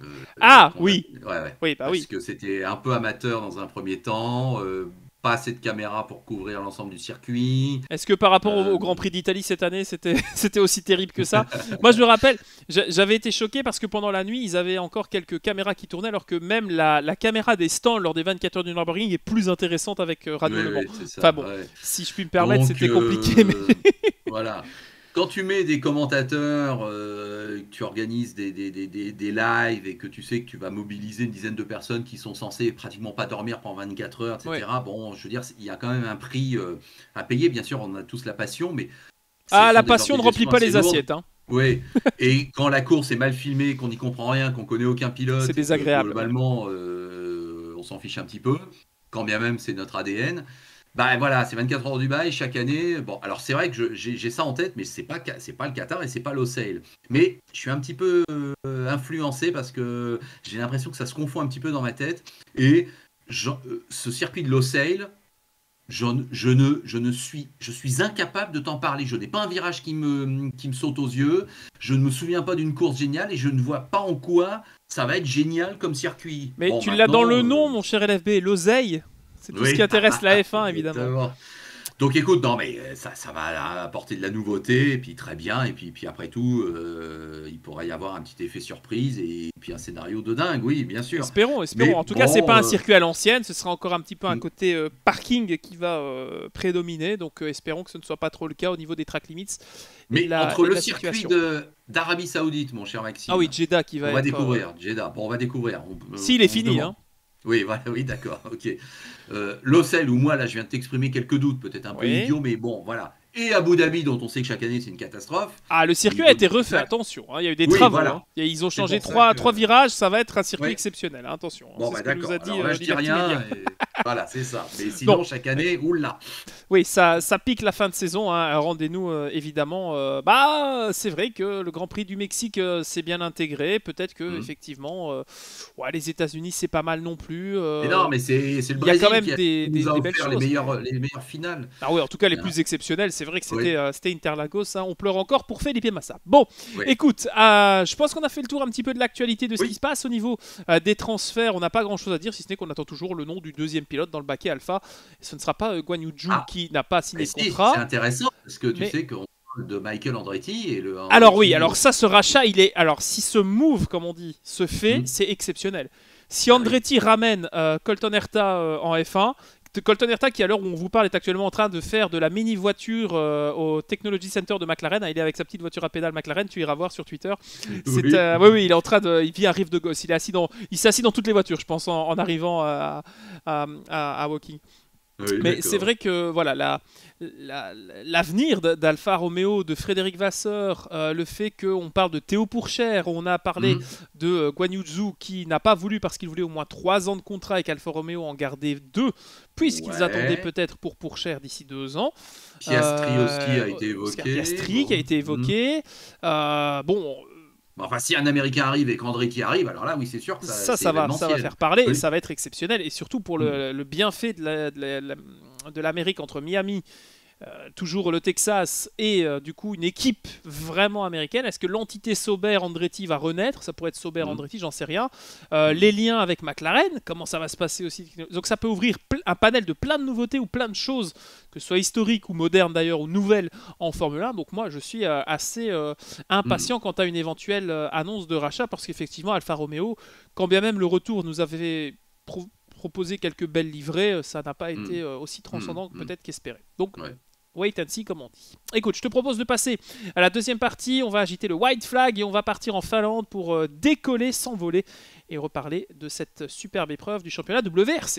Euh, ah qu'on oui, a... ouais, ouais. oui, bah Parce oui. que c'était un peu amateur dans un premier temps, euh, pas assez de caméras pour couvrir l'ensemble du circuit. Est-ce que par rapport au, Euh... au Grand Prix d'Italie cette année, c'était c'était aussi terrible que ça? Moi, je me rappelle, j'avais été choqué parce que pendant la nuit, ils avaient encore quelques caméras qui tournaient, alors que même la, la caméra des stands lors des vingt-quatre heures du Nürburgring est plus intéressante avec euh, Radio Oui, Le Mans. oui, ça, Enfin bon, ouais. si je puis me permettre, Donc, c'était compliqué. euh, Mais... voilà. Quand tu mets des commentateurs, euh, que tu organises des, des, des, des, des lives et que tu sais que tu vas mobiliser une dizaine de personnes qui sont censées pratiquement pas dormir pendant vingt-quatre heures, et cetera. Ouais. Bon, je veux dire, il y a quand même un prix euh, à payer. Bien sûr, on a tous la passion, mais... Ah, la passion ne remplit pas les lourdes. assiettes. Hein. Oui, et quand la course est mal filmée, qu'on n'y comprend rien, qu'on connaît aucun pilote... C'est désagréable. Que, globalement, euh, on s'en fiche un petit peu, quand bien même c'est notre A D N. Bah voilà, c'est vingt-quatre heures du bail chaque année. Bon, alors c'est vrai que j'ai ça en tête, mais c'est pas c'est pas le Qatar et c'est pas l'O-Sail. Mais je suis un petit peu euh, influencé parce que j'ai l'impression que ça se confond un petit peu dans ma tête. Et je, euh, ce circuit de l'O-Sail, je, je ne je ne suis je suis incapable de t'en parler. Je n'ai pas un virage qui me qui me saute aux yeux. Je ne me souviens pas d'une course géniale et je ne vois pas en quoi ça va être génial comme circuit. Mais bon, tu l'as dans le nom, euh... mon cher L F B, l'Oseille. C'est tout oui. ce qui intéresse la F un, évidemment. Donc écoute, non mais ça, ça va apporter de la nouveauté, et puis très bien, et puis, puis après tout, euh, il pourrait y avoir un petit effet surprise, et puis un scénario de dingue, oui, bien sûr. Espérons, espérons. Mais en tout bon, cas, c'est pas un circuit à l'ancienne, ce sera encore un petit peu un côté euh, parking qui va euh, prédominer, donc euh, espérons que ce ne soit pas trop le cas au niveau des track limits. Mais la, entre le circuit d'Arabie Saoudite, mon cher Maxime, ah oui, Jeddah qui va on être, va découvrir, euh... Jeddah, bon, on va découvrir. S'il est fini, hein. Oui, voilà, oui, d'accord, ok. Euh, L'O-Sail, où moi, là, je viens de t'exprimer quelques doutes, peut-être un peu oui. idiots, mais bon, voilà. Et Abu Dhabi, dont on sait que chaque année, c'est une catastrophe. Ah, le circuit a été refait, attention. Hein, il y a eu des oui, travaux. Voilà. Hein. Ils ont changé trois, que... trois virages, ça va être un circuit oui. exceptionnel, hein, attention. Bon, bah, ce d'accord. Nous a dit, Alors, là, euh, je dis rien. Et... voilà, c'est ça. Mais sinon, bon. chaque année, oula. Oui, ça, ça pique la fin de saison. Hein. Rendez-nous, euh, évidemment. Euh, bah, c'est vrai que le Grand Prix du Mexique euh, s'est bien intégré. Peut-être que, mmh. effectivement, euh, ouais, les États-Unis, c'est pas mal non plus. Euh... Mais non, mais c'est le Brésil. Il y a quand même qui a, des, des, des belles choses. Les meilleures, les meilleures finales. Ah oui, en tout cas, les plus exceptionnelles. C'est vrai que c'était oui. euh, Interlagos. Hein. On pleure encore pour Felipe Massa. Bon, oui. écoute, euh, je pense qu'on a fait le tour un petit peu de l'actualité de ce oui. qui se passe au niveau euh, des transferts. On n'a pas grand-chose à dire, si ce n'est qu'on attend toujours le nom du deuxième pilote dans le baquet Alpha. Ce ne sera pas euh, Guan Yu Zhou ah. qui n'a pas signé de contrat. C'est intéressant parce que tu mais... sais qu'on parle de Michael Andretti et le. Andretti... Alors oui, alors ça, ce rachat, il est. Alors si ce move, comme on dit, se fait, mmh. c'est exceptionnel. Si Andretti ah, oui. ramène euh, Colton Herta euh, en F un. Colton Herta, qui à l'heure où on vous parle est actuellement en train de faire de la mini voiture euh, au Technology Center de McLaren. Il est avec sa petite voiture à pédale McLaren, tu iras voir sur Twitter. Oui. Euh, oui, oui, il est en train de, il vit un riff de gosse. Il est assis dans, il s'est assis dans toutes les voitures, je pense, en, en arrivant à, à, à, à Woking. Oui, mais c'est vrai que voilà, la, la, l'avenir d'Alfa Romeo, de Frédéric Vasseur, euh, le fait qu'on parle de Théo Pourchaire, on a parlé mmh. de euh, Guan Yu Zhou qui n'a pas voulu parce qu'il voulait au moins trois ans de contrat et qu'Alfa Romeo en gardait deux, puisqu'ils ouais. attendaient peut-être pour Pourchaire d'ici deux ans. Piastri euh, aussi a été évoqué. Piastri bon. qui a été évoqué. Mmh. Euh, bon. Enfin, si un Américain arrive et qu'Andretti arrive, alors là, oui, c'est sûr que ça, ça, ça, va, ça va faire parler oui. et ça va être exceptionnel. Et surtout pour le, mmh. le bienfait de, la, de, la, de l'Amérique entre Miami, euh, toujours le Texas, et euh, du coup une équipe vraiment américaine. Est-ce que l'entité Sauber-Andretti va renaître? Ça pourrait être Sauber-Andretti, mmh. j'en sais rien. Euh, mmh. Les liens avec McLaren, comment ça va se passer aussi? Donc ça peut ouvrir un panel de plein de nouveautés ou plein de choses, que ce soit historiques ou modernes d'ailleurs, ou nouvelles en Formule un. Donc moi, je suis euh, assez euh, impatient mmh. quant à une éventuelle euh, annonce de rachat, parce qu'effectivement, Alfa Romeo, quand bien même le retour nous avait pro proposé quelques belles livrées, ça n'a pas été euh, aussi transcendant mmh. peut-être qu'espéré. Donc, ouais. wait and see, comme on dit. Écoute, je te propose de passer à la deuxième partie. On va agiter le white flag et on va partir en Finlande pour euh, décoller, s'envoler et reparler de cette superbe épreuve du championnat W R C.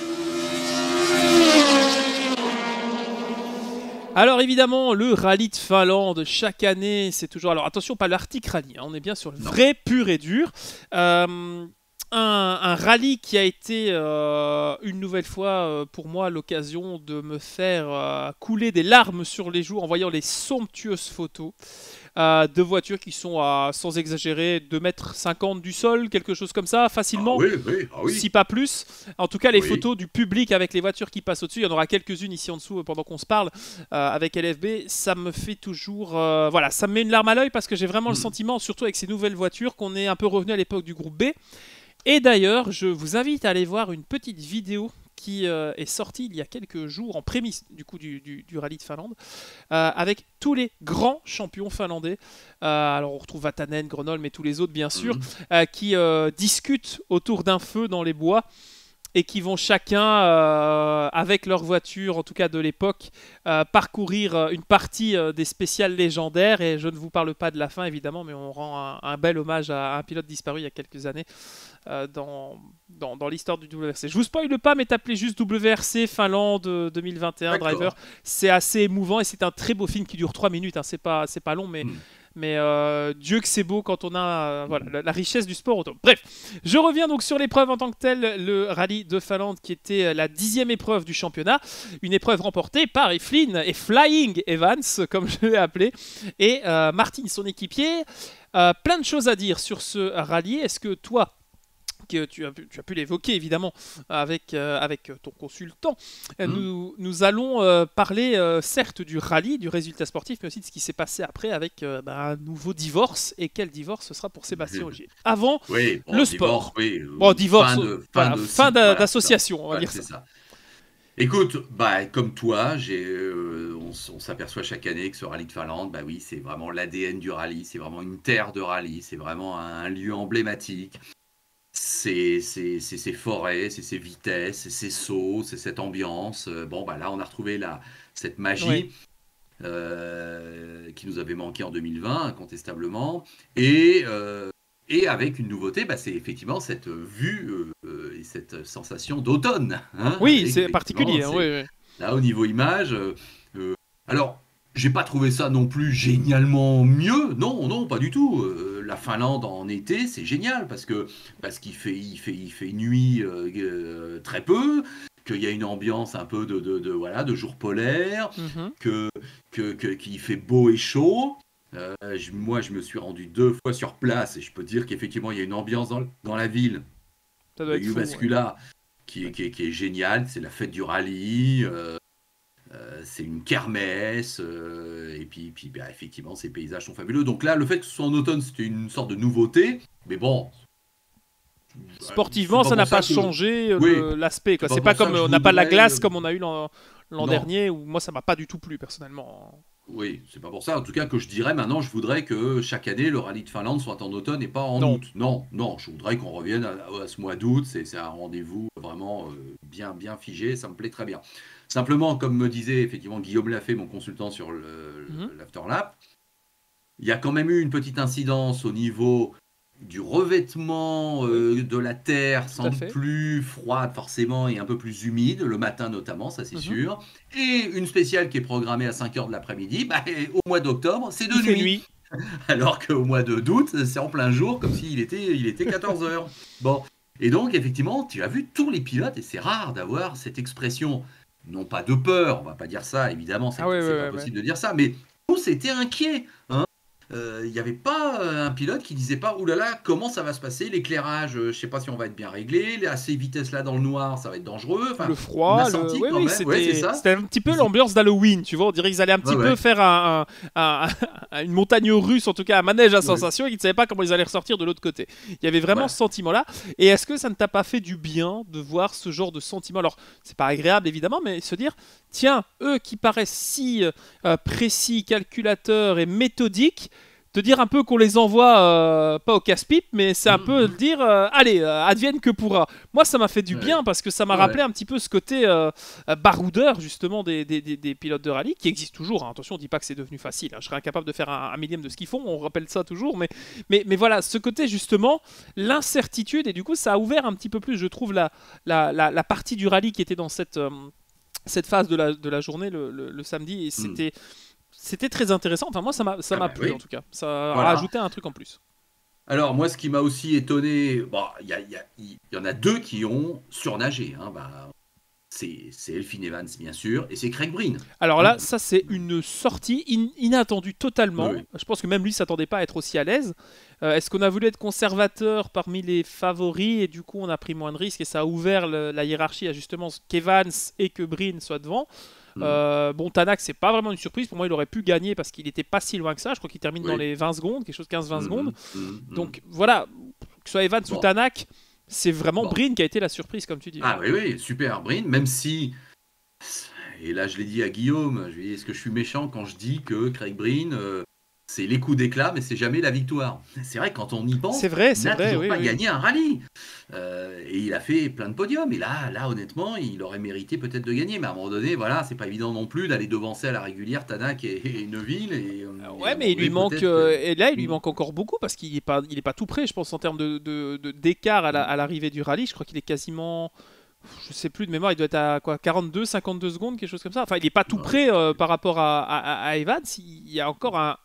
Alors évidemment, le rallye de Finlande, chaque année, c'est toujours... Alors attention, pas l'Arctic Rally, hein, on est bien sur le vrai pur et dur. Euh... un, un rallye qui a été euh, une nouvelle fois euh, pour moi l'occasion de me faire euh, couler des larmes sur les joues en voyant les somptueuses photos euh, de voitures qui sont à, sans exagérer, deux mètres cinquante du sol, quelque chose comme ça, facilement, ah oui, oui, ah oui. si pas plus. En tout cas, les oui. photos du public avec les voitures qui passent au-dessus, il y en aura quelques-unes ici en dessous pendant qu'on se parle euh, avec L F B, ça me fait toujours... Euh, voilà, ça me met une larme à l'œil parce que j'ai vraiment mmh. le sentiment, surtout avec ces nouvelles voitures, qu'on est un peu revenu à l'époque du groupe B. Et d'ailleurs, je vous invite à aller voir une petite vidéo qui euh, est sortie il y a quelques jours en prémisse du coup du, du, du rallye de Finlande euh, avec tous les grands champions finlandais. Euh, alors on retrouve Vatanen, Grenol, mais tous les autres bien sûr, mmh. euh, qui euh, discutent autour d'un feu dans les bois et qui vont chacun, euh, avec leur voiture, en tout cas de l'époque, euh, parcourir euh, une partie euh, des spéciales légendaires. Et je ne vous parle pas de la fin, évidemment, mais on rend un, un bel hommage à un pilote disparu il y a quelques années euh, dans, dans, dans l'histoire du W R C. Je vous spoile pas, mais tapez juste W R C Finlande deux mille vingt et un D'accord. Driver. C'est assez émouvant et c'est un très beau film qui dure trois minutes. Hein. C'est pas, c'est pas long, mais... Mm. Mais euh, Dieu que c'est beau quand on a euh, voilà, la, la richesse du sport auto. Bref, je reviens donc sur l'épreuve en tant que telle, le rallye de Finlande qui était la dixième épreuve du championnat. Une épreuve remportée par Eflin et Flying Evans, comme je l'ai appelé, et euh, Martin, son équipier. Euh, plein de choses à dire sur ce rallye. Est-ce que toi... que tu as pu, tu as pu l'évoquer évidemment avec, euh, avec ton consultant. Mmh. Nous, nous allons euh, parler euh, certes du rallye, du résultat sportif, mais aussi de ce qui s'est passé après avec euh, bah, un nouveau divorce. Et quel divorce ce sera pour Sébastien Ogier. Avant, oui, bon, le divorce, sport. Oui, bon, divorce, fin, de, fin, voilà, de fin site, d'a, voilà, d'association, on va voilà, dire ça. ça. Écoute, bah, comme toi, j'ai, euh, on, on s'aperçoit chaque année que ce rallye de Finlande, bah oui, c'est vraiment l'A D N du rallye, c'est vraiment une terre de rallye, c'est vraiment un, un lieu emblématique. C'est ces forêts, c'est ces vitesses, c'est ces sauts, c'est cette ambiance. Bon, bah là, on a retrouvé la, cette magie oui. euh, qui nous avait manqué en deux mille vingt, incontestablement. Et, euh, et avec une nouveauté, bah, c'est effectivement cette vue euh, et cette sensation d'automne. Hein, oui, c'est particulier. Hein, oui, oui. Là, au niveau image, euh, alors... J'ai pas trouvé ça non plus génialement mieux. Non, non, pas du tout. Euh, la Finlande en été, c'est génial parce que parce qu'il fait il fait il fait nuit euh, euh, très peu, qu'il y a une ambiance un peu de de, de voilà de jour polaire, mm-hmm. que que que qu'il fait beau et chaud. Euh, je, moi, je me suis rendu deux fois sur place et je peux dire qu'effectivement, il y a une ambiance dans dans la ville. Ça doit de être Jyväskylä, ouais. qui, qui, qui est génial. C'est la fête du rallye. Euh, Euh, c'est une kermesse, euh, et puis, puis bah, effectivement, ces paysages sont fabuleux. Donc là, le fait que ce soit en automne, c'était une sorte de nouveauté, mais bon. Sportivement, ça n'a pas, pas changé oui, l'aspect. C'est pas, pas comme on n'a pas la glace comme on a eu l'an dernier, où moi, ça m'a pas du tout plu personnellement. Oui, c'est pas pour ça. En tout cas, que je dirais maintenant, je voudrais que chaque année, le rallye de Finlande soit en automne et pas en non. août. Non, non, je voudrais qu'on revienne à, à ce mois d'août. C'est un rendez-vous vraiment euh, bien, bien figé. Ça me plaît très bien. Simplement, comme me disait effectivement Guillaume Lafay, mon consultant sur mm-hmm. l'Afterlap, il y a quand même eu une petite incidence au niveau du revêtement euh, de la terre, sans plus froide forcément et un peu plus humide, le matin notamment, ça c'est mm-hmm. sûr. Et une spéciale qui est programmée à cinq heures de l'après-midi, bah, au mois d'octobre, c'est de nuit. nuit. Alors qu'au mois d'août, c'est en plein jour, comme s'il était, il était quatorze heures. Bon. Et donc, effectivement, tu as vu tous les pilotes, et c'est rare d'avoir cette expression, non pas de peur, on va pas dire ça, évidemment, c'est ah ouais, ouais, pas ouais, possible ouais. de dire ça, mais tous étaient inquiets, hein. Il euh, n'y avait pas un pilote qui disait pas « Ouh là là, comment ça va se passer? L'éclairage, je ne sais pas si on va être bien réglé. À ces vitesses-là dans le noir, ça va être dangereux. » Enfin, le froid, le... oui, oui, c'était ouais, un petit peu l'ambiance d'Halloween, tu vois. On dirait qu'ils allaient un petit ouais, peu ouais. faire un, un, un, une montagne russe, en tout cas un manège à sensation, ouais. et qu'ils ne savaient pas comment ils allaient ressortir de l'autre côté. Il y avait vraiment ouais. ce sentiment-là. Et est-ce que ça ne t'a pas fait du bien de voir ce genre de sentiment? Alors, c'est pas agréable, évidemment, mais se dire « Tiens, eux qui paraissent si euh, précis, calculateurs et méthodiques, te dire un peu qu'on les envoie, euh, pas au casse-pipe, mais c'est un mmh. peu dire, euh, allez, euh, advienne que pourra. » Moi, ça m'a fait du ouais. bien parce que ça m'a ouais. rappelé un petit peu ce côté euh, baroudeur, justement, des, des, des, des pilotes de rallye, qui existent toujours. Hein. Attention, on ne dit pas que c'est devenu facile. Hein. Je serais incapable de faire un, un millième de ce qu'ils font, on rappelle ça toujours. Mais, mais, mais voilà, ce côté, justement, l'incertitude, et du coup, ça a ouvert un petit peu plus, je trouve, la, la, la, la partie du rallye qui était dans cette, euh, cette phase de la, de la journée, le, le, le samedi, et c'était... Mmh. C'était très intéressant. Enfin, moi, ça m'a ça m'a ah bah plu, oui. en tout cas. Ça a voilà. rajouté un truc en plus. Alors, moi, ce qui m'a aussi étonné, bon, il y, a- il y a- il y en a deux qui ont surnagé. Hein, bah, c'est c'est Elfyn Evans, bien sûr, et c'est Craig Breen. Alors Hein. là, ça c'est une sortie in- inattendue Oui, totalement. oui. Je pense que même lui s'attendait pas à être aussi à l'aise. Euh, Est-ce qu'on a voulu être conservateur parmi les favoris et du coup on a pris moins de risques et ça a ouvert le- la hiérarchie à justement qu'Evans et que Breen soient devant. Hmm. Euh, bon, Tanak, c'est pas vraiment une surprise. Pour moi, il aurait pu gagner parce qu'il était pas si loin que ça. Je crois qu'il termine dans Oui. les vingt secondes, quelque chose quinze vingt secondes. Mhm, mhm, mhm. Donc voilà, que ce soit Evans ou Bon, Tanak, c'est vraiment bon. Breen qui a été la surprise, comme tu dis. Ah oui, oui, super, Breen, même si, et là je l'ai dit à Guillaume, je lui ai dit, est-ce que je suis méchant quand je dis que Craig Breen, euh, c'est les coups d'éclat, mais c'est jamais la victoire. C'est vrai, quand on y pense, C'est vrai, il c'est n'a vrai, toujours oui, pas oui. gagné un rallye. Euh, et il a fait plein de podiums. Et là, là, honnêtement, il aurait mérité peut-être de gagner. Mais à un moment donné, voilà, c'est pas évident non plus d'aller devancer à la régulière Tanak et, et Neuville. Et, Euh, euh, et à Ouais, un mais moment il lui donné, manque, peut-être euh, que. et là, il lui Hmm. manque encore beaucoup parce qu'il est pas, il est pas tout près, je pense, en termes de, de- de- d'écart à la- à l'arrivée du rallye. Je crois qu'il est quasiment, je sais plus de mémoire, il doit être à quoi, quarante-deux, cinquante-deux secondes, quelque chose comme ça. Enfin, il est pas tout Ouais, près euh, par rapport à, à- à Evans. Il y a encore un,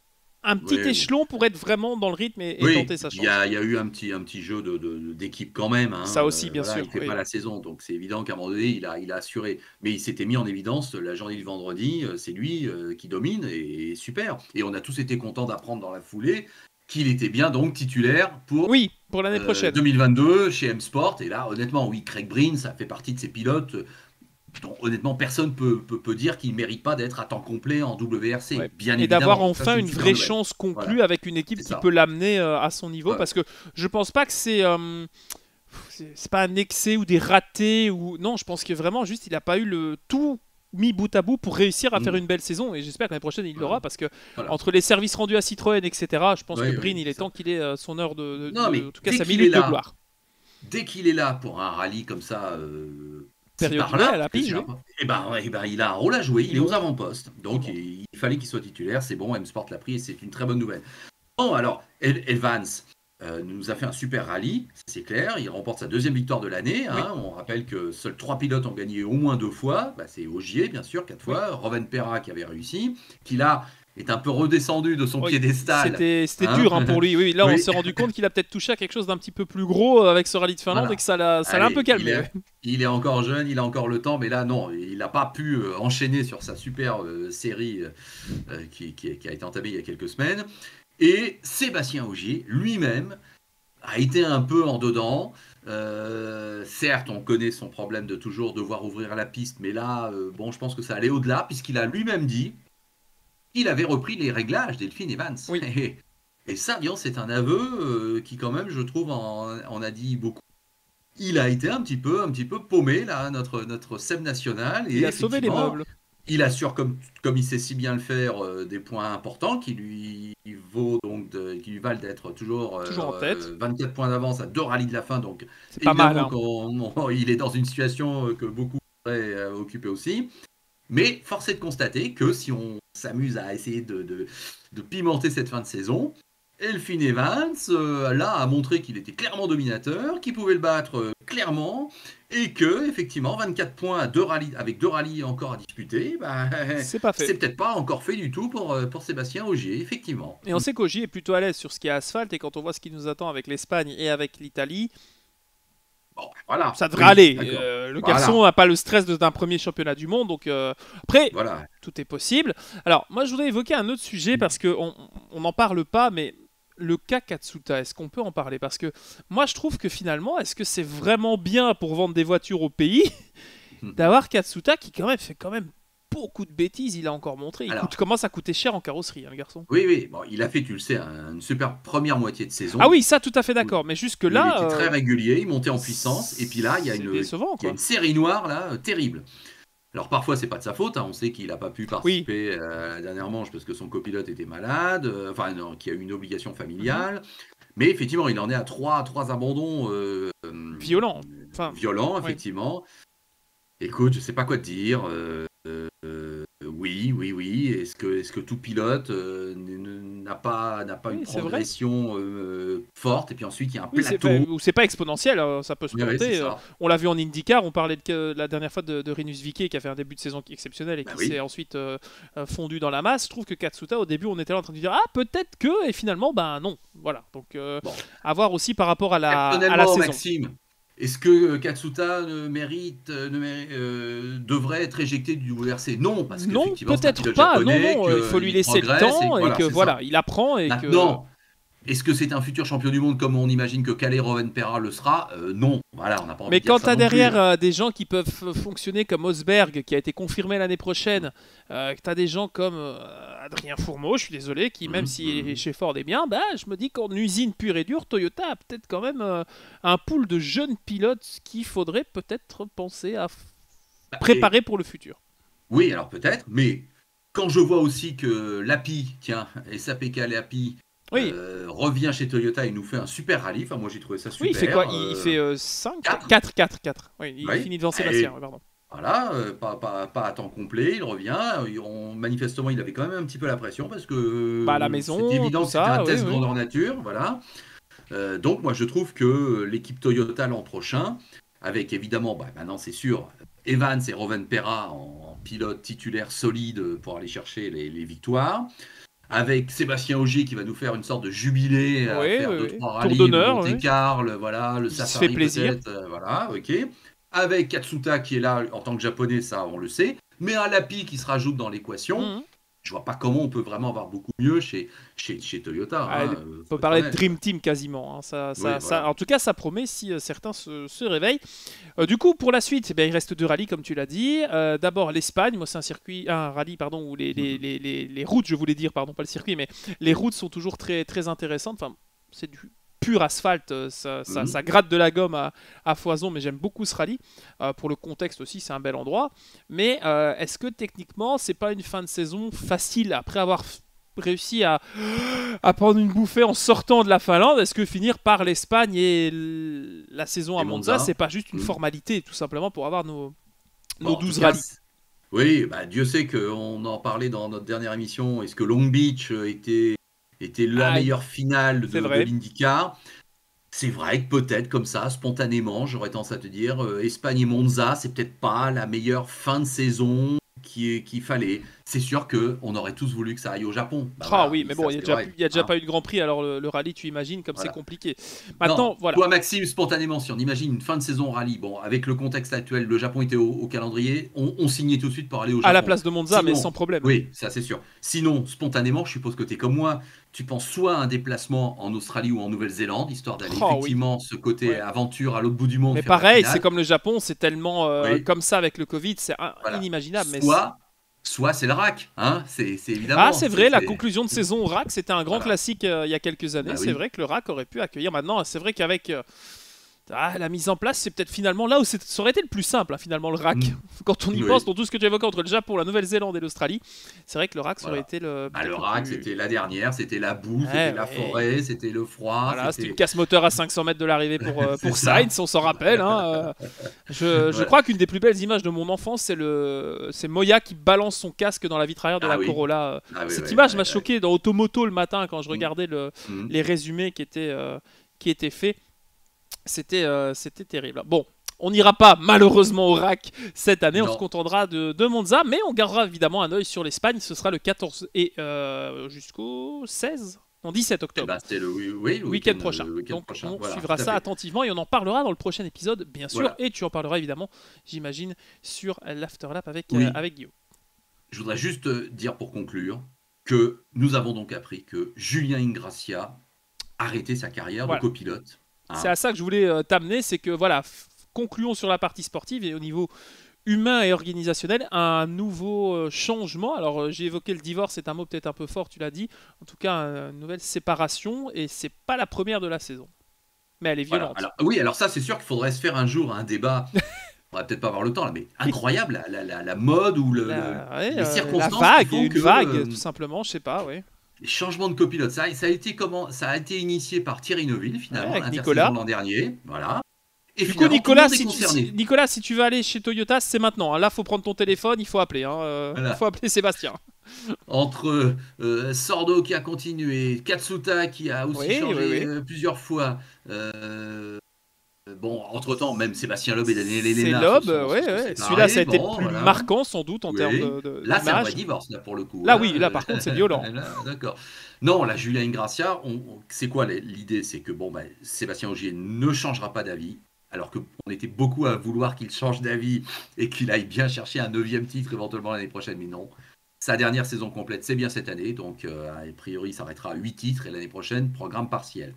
un petit ouais, échelon pour être vraiment dans le rythme et, et oui, tenter sa puis il y chance. a, il y a eu un petit, un petit jeu de, de- d'équipe quand même. Hein. Ça aussi, Euh, bien voilà, sûr, il fait pas oui. la saison, donc c'est évident qu'à un moment donné, il a, il a assuré. Mais il s'était mis en évidence la journée du vendredi, euh, c'est lui euh, qui domine, et, et super. Et on a tous été contents d'apprendre dans la foulée qu'il était bien donc titulaire pour Oui, pour l'année euh, prochaine. deux mille vingt-deux chez M-Sport. Et là, honnêtement, oui, Craig Breen, ça fait partie de ces pilotes dont honnêtement personne peut, peut, peut dire qu'il ne mérite pas d'être à temps complet en W R C, Ouais. bien Et d'avoir évidemment. Ça, enfin c'est une une super vraie nouvelle. chance conclue Voilà, avec une équipe c'est qui ça. peut l'amener euh, à son niveau, Ouais. parce que je pense pas que c'est euh, c'est c'est pas un excès ou des ratés ou non, je pense que vraiment juste il a pas eu le tout mis bout à bout pour réussir à faire Mm. une belle saison et j'espère que l'année prochaine il l'aura Voilà. parce que Voilà. entre les services rendus à Citroën etc, je pense que Oui, Breen oui, il est c'est ça. temps qu'il ait euh, son heure de, de- Non, de- en mais tout cas dès sa qu'il est minute de là, gloire. dès qu'il est là pour un rallye comme ça, euh, ci Période par ouais, là, à parce la que pige c'est oui. un, eh ben, ouais, eh ben, il a un rôle à jouer, il Il est aux montre, avant-postes, il donc montre. il, il fallait qu'il soit titulaire, c'est bon, M-Sport l'a pris et c'est une très bonne nouvelle. Bon, alors, El- Evans euh, nous a fait un super rallye, c'est clair, il remporte sa deuxième victoire de l'année, Oui, hein, on rappelle que seuls trois pilotes ont gagné au moins deux fois, bah, c'est Ogier, bien sûr, quatre oui. fois, Rovanperä qui avait réussi, qui là est un peu redescendu de son Oui, piédestal, c'était c'était hein. dur hein, pour lui. Oui, oui, là on Oui, s'est rendu compte qu'il a peut-être touché à quelque chose d'un petit peu plus gros euh, avec ce rallye de Finlande et que voilà. ça l'a ça l'a un peu Allez, il calmé. est, Ouais. il est encore jeune, il a encore le temps, mais là, non, il n'a pas pu euh, enchaîner sur sa super euh, série euh, qui, qui- qui a été entamée il y a quelques semaines. Et Sébastien Ogier, lui-même, a été un peu en dedans. Euh, certes, on connaît son problème de toujours devoir ouvrir la piste, mais là, euh, bon, je pense que ça allait au-delà, puisqu'il a lui-même dit qu'il avait repris les réglages d'Elfyn Evans. Oui, Et, et ça, disons, c'est un aveu euh, qui, quand même, je trouve, en, en a dit beaucoup. Il a été un petit peu, un petit peu paumé, là, notre, notre Seb national, et il a sauvé les effectivement, meubles. il assure, comme, comme il sait si bien le faire, euh, des points importants qui lui vaut donc de- qui lui valent d'être toujours Toujours en tête. euh, vingt-quatre points d'avance à deux rallyes de la fin. Donc C'est pas mal. évidemment Hein. qu'on on- il est dans une situation euh, que beaucoup voudraient euh, occuper aussi. Mais force est de constater que si on s'amuse à essayer de, de- de pimenter cette fin de saison, Elfyn Evans, euh, là, a montré qu'il était clairement dominateur, qu'il pouvait le battre euh, clairement, et que, effectivement, vingt-quatre points à deux rallyes, avec deux rallyes encore à disputer, bah, C'est pas fait. c'est peut-être pas encore fait du tout pour, euh, pour Sébastien Ogier, effectivement. Et on sait qu'Ogier est plutôt à l'aise sur ce qui est asphalte et quand on voit ce qui nous attend avec l'Espagne et avec l'Italie, Bon, voilà, ça devrait oui, aller. d'accord. Euh, le Voilà, garçon n'a pas le stress de- d'un premier championnat du monde, donc euh, après voilà. tout est possible. Alors moi je voudrais évoquer un autre sujet parce que on on n'en parle pas, mais le cas Katsuta, est-ce qu'on peut en parler? Parce que moi je trouve que finalement, est-ce que c'est vraiment bien pour vendre des voitures au pays d'avoir Katsuta qui quand même fait quand même beaucoup de bêtises, il a encore montré. Il coûte, Alors, commence à coûter cher en carrosserie, hein, le garçon. oui, oui, bon, il a fait, tu le sais, un- une super première moitié de Ah saison. oui, ça tout à fait Où, d'accord, mais où il jusque-là, était très euh, régulier, il montait en puissance, et puis là, il y a c'est une, décevant il y a quoi. une série noire, là, euh, terrible. Alors parfois, c'est pas de sa faute, hein, on sait qu'il n'a pas pu Oui. participer euh, à la dernière manche parce que son copilote était malade, euh, enfin, non, qu'il y a eu une obligation Mhm. familiale. Mais effectivement, il en est à trois, trois abandons euh, euh, Violent. Enfin, violents, oui. effectivement. Écoute, je sais pas quoi te dire. euh, euh, oui, oui, oui. Et est-ce que, est-ce que tout pilote euh, n'a pas, n'a pas oui, une progression euh, forte et puis ensuite il y a un oui, plateau. c'est pas, ou c'est pas exponentiel, hein, ça peut se Oui, porter. oui, euh, on l'a vu en IndyCar, on parlait de, que, la dernière fois de, de Rinus VeeKay qui a fait un début de saison exceptionnel et bah qui oui. s'est ensuite euh, fondu dans la masse. Je trouve que Katsuta, au début, on était là en train de dire ah peut-être que, et finalement, ben non. Voilà, donc euh, Bon. à voir aussi par rapport à la, à la Personnellement, saison. Maxime, est-ce que Katsuta ne mérite, ne mérite euh, devrait être éjecté du W R C? Non, parce Non, qu'effectivement, c'est un peut-être pilote pas. japonais, Non, non, il faut lui laisser le temps et que voilà, ça. il apprend et Maintenant, que. est-ce que c'est un futur champion du monde comme on imagine que Kalle Rovanperä le sera? euh, Non, voilà, on n'a pas envie Mais de dire quand ça tu as non derrière plus. euh, des gens qui peuvent fonctionner comme Osberg, qui a été confirmé l'année prochaine, euh, que tu as des gens comme euh, Adrien Fourmeau, je suis désolé, qui même Mmh, si mmh. chez Ford est bien, bah, je me dis qu'en usine pure et dure, Toyota a peut-être quand même euh, un pool de jeunes pilotes qu'il faudrait peut-être penser à Bah, préparer et- pour le futur. oui, alors peut-être, mais quand je vois aussi que l'Api, tiens, S A P K l'Api, Oui, euh, revient chez Toyota et nous fait un super rallye, enfin moi j'ai trouvé ça oui, il fait quoi? super. Il, il euh, fait euh, cinq, quatre. quatre, quatre, quatre. Oui, il Oui. finit devant Et Sébastien, pardon. voilà, euh, pas, pas, pas à temps complet, il revient. Il- on- manifestement, il avait quand même un petit peu la pression parce que Bah, à la euh, c'était maison, évident tout que c'était un ça, oui, test oui. grandeur nature. Voilà. Euh, donc, moi, je trouve que l'équipe Toyota l'an prochain, avec évidemment, bah, maintenant c'est sûr, Evans et Rovanperä en, en pilote titulaire solide pour aller chercher les, les victoires. Avec Sébastien Ogier qui va nous faire une sorte de jubilé à Oui, faire oui, deux oui. trois Tour rallyes, le d'honneur, oui. Monte-Carlo, voilà, le Il se fait Safari plaisir. peut-être, euh, voilà, ok. Avec Katsuta qui est là en tant que japonais, ça on le sait, mais un Lapi qui se rajoute dans l'équation. Mhm. Je vois pas comment on peut vraiment avoir beaucoup mieux chez, chez, chez Toyota. Ah, Hein, on euh, peut faut être parler de honnête. Dream Team quasiment. Hein. Ça, Oui, ça, ça, voilà. en tout cas, ça promet si euh, certains se, se réveillent. Euh, du coup, pour la suite, eh bien, il reste deux rallyes, comme tu l'as dit. Euh, D'abord, l'Espagne. Moi, c'est un circuit, un rallye, pardon, où les, les, les, les, les routes, je voulais dire, pardon, pas le circuit, mais les routes sont toujours très, très intéressantes. Enfin, c'est du pur asphalte. euh, Ça, ça, Mhm. ça gratte de la gomme à, à foison, mais j'aime beaucoup ce rallye. Euh, pour le contexte aussi, c'est un bel endroit. Mais euh, est-ce que techniquement, c'est pas une fin de saison facile après avoir réussi à, à prendre une bouffée en sortant de la Finlande? Est-ce que finir par l'Espagne et l- la saison à Et Monza, Monza. c'est pas juste une Mhm. formalité, tout simplement pour avoir nos, Bon, nos en tout douze cas, rallyes? c'est- oui, bah, Dieu sait qu'on en parlait dans notre dernière émission. Est-ce que Long Beach euh, était, était la Ah, meilleure finale c'est de, de vrai. l'IndyCar? C'est vrai que peut-être comme ça, spontanément, j'aurais tendance à te dire, euh, Espagne et Monza, c'est peut-être pas la meilleure fin de saison qui- qu'il fallait. C'est sûr que on aurait tous voulu que ça aille au Japon. Bah Ah voilà, oui, oui, mais ça bon, il n'y a c'est déjà, vrai. plus- il y a déjà Hein, pas eu de Grand Prix, alors le, le rallye, tu imagines comme c'est voilà. compliqué. Non, Maintenant, voilà. toi Maxime, spontanément, si on imagine une fin de saison rallye, bon, avec le contexte actuel, le Japon était au, au calendrier, on, on signait tout de suite pour aller au À la Japon. place de Monza, mais Sinon, sans problème. oui, ça c'est sûr. Sinon, spontanément, je suppose que tu es comme moi, tu penses soit à un déplacement en Australie ou en Nouvelle-Zélande, histoire d'aller Oh oui. effectivement ce côté Ouais. aventure à l'autre bout du monde Mais faire la pareil, c'est finale. comme le Japon, c'est tellement euh, Oui, comme ça avec le Covid, c'est un- voilà. inimaginable. Mais c'est- Soit, soit c'est le rack, hein, c'est c'est ah, évidemment. c'est c'est vrai, la c'est- conclusion de saison au R A C, c'était un grand Voilà. classique euh, il y a quelques années. Bah C'est oui. vrai que le R A C aurait pu accueillir. Maintenant, c'est vrai qu'avec euh, ah, la mise en place, c'est peut-être finalement là où c'est- ça aurait été le plus simple, hein, finalement, le R A C. Mm. Quand on y Oui. pense, dans tout ce que tu évoquais entre le Japon, la Nouvelle-Zélande et l'Australie, c'est vrai que le R A C ça aurait Voilà. été le. Bah, le peut-être rack, plus- c'était la dernière, c'était la boue, Ouais, c'était la ouais. forêt, c'était le froid, Voilà, c'était une c'était. casse-moteur à cinq cents mètres de l'arrivée pour, euh, C'est pour ça. Sainz, on s'en rappelle. Hein, euh. je, je Voilà. crois qu'une des plus belles images de mon enfance, c'est le c'est Moya qui balance son casque dans la vitre arrière de Ah la oui. Corolla. Ah oui, Cette ouais, image ouais, m'a ouais. choqué dans Automoto le matin quand je Mm. regardais le, Mm. les résumés qui étaient, euh, qui étaient faits. C'était euh, c'était terrible. Bon, on n'ira pas malheureusement au R A C cette année, on Non. se contentera de, de Monza, mais on gardera évidemment un œil sur l'Espagne. Ce sera le quatorze et euh, jusqu'au seize, non dix-sept Eh octobre. ben, c'était le, oui, oui, le Week-end week-end prochain. le week-end Donc prochain. on Voilà, suivra tout à ça fait. attentivement et on en parlera dans le prochain épisode, bien sûr. Voilà. Et tu en parleras évidemment, j'imagine, sur l'Afterlap avec, Oui. euh, avec Guillaume. Je voudrais juste euh, dire pour conclure que nous avons donc appris que Julien Ingrassia arrêtait sa carrière Voilà. de copilote. Hein. C'est à ça que je voulais euh, t'amener, c'est que voilà, f- concluons sur la partie sportive et au niveau humain et organisationnel, un nouveau euh, changement. Alors euh, j'ai évoqué le divorce, c'est un mot peut-être un peu fort, tu l'as dit. En tout cas, euh, une nouvelle séparation et c'est pas la première de la saison. Mais elle est Voilà. violente. Alors, oui, alors ça, c'est sûr qu'il faudrait se faire un jour un débat. On va peut-être pas avoir le temps là, mais incroyable la, la, la, la mode ou le, La, le- ouais, les euh, circonstances la vague, qui font une que, vague, euh, tout simplement, je sais pas, oui. les changements de copilote. Ça, ça a été comment Ça a été initié par Thierry Neuville finalement, Ouais, avec l'intersaison Nicolas. l'an dernier. Voilà. Et Du coup, finalement, Nicolas tout le si, monde est tu, concerné. si- Nicolas, si tu veux aller chez Toyota, c'est maintenant. hein. Là, faut prendre ton téléphone, il faut appeler. Hein. Euh, Voilà. Il faut appeler Sébastien. entre euh, Sordo qui a continué, Katsuta qui a aussi Oui, changé oui, oui. euh, plusieurs fois. Euh, bon, entre-temps, même Sébastien Loeb et Daniel C'est Elena se Lob, sont, se ouais, sont ouais. Celui-là, ça a séparés. été le Bon, plus voilà. marquant sans doute en termes Oui. de- de- Là, c'est un vrai d'image. divorce, là, pour le coup. Là, Hein. oui, là par contre, c'est violent. Là, d'accord. Non, là, Julien Ingracia, on, on- c'est quoi l'idée? C'est que bon, bah, Sébastien Ogier ne changera pas d'avis. Alors qu'on était beaucoup à vouloir qu'il change d'avis et qu'il aille bien chercher un neuvième titre éventuellement l'année prochaine, mais non. Sa dernière saison complète, c'est bien cette année, donc euh, a priori, il s'arrêtera à huit titres et l'année prochaine, programme partiel.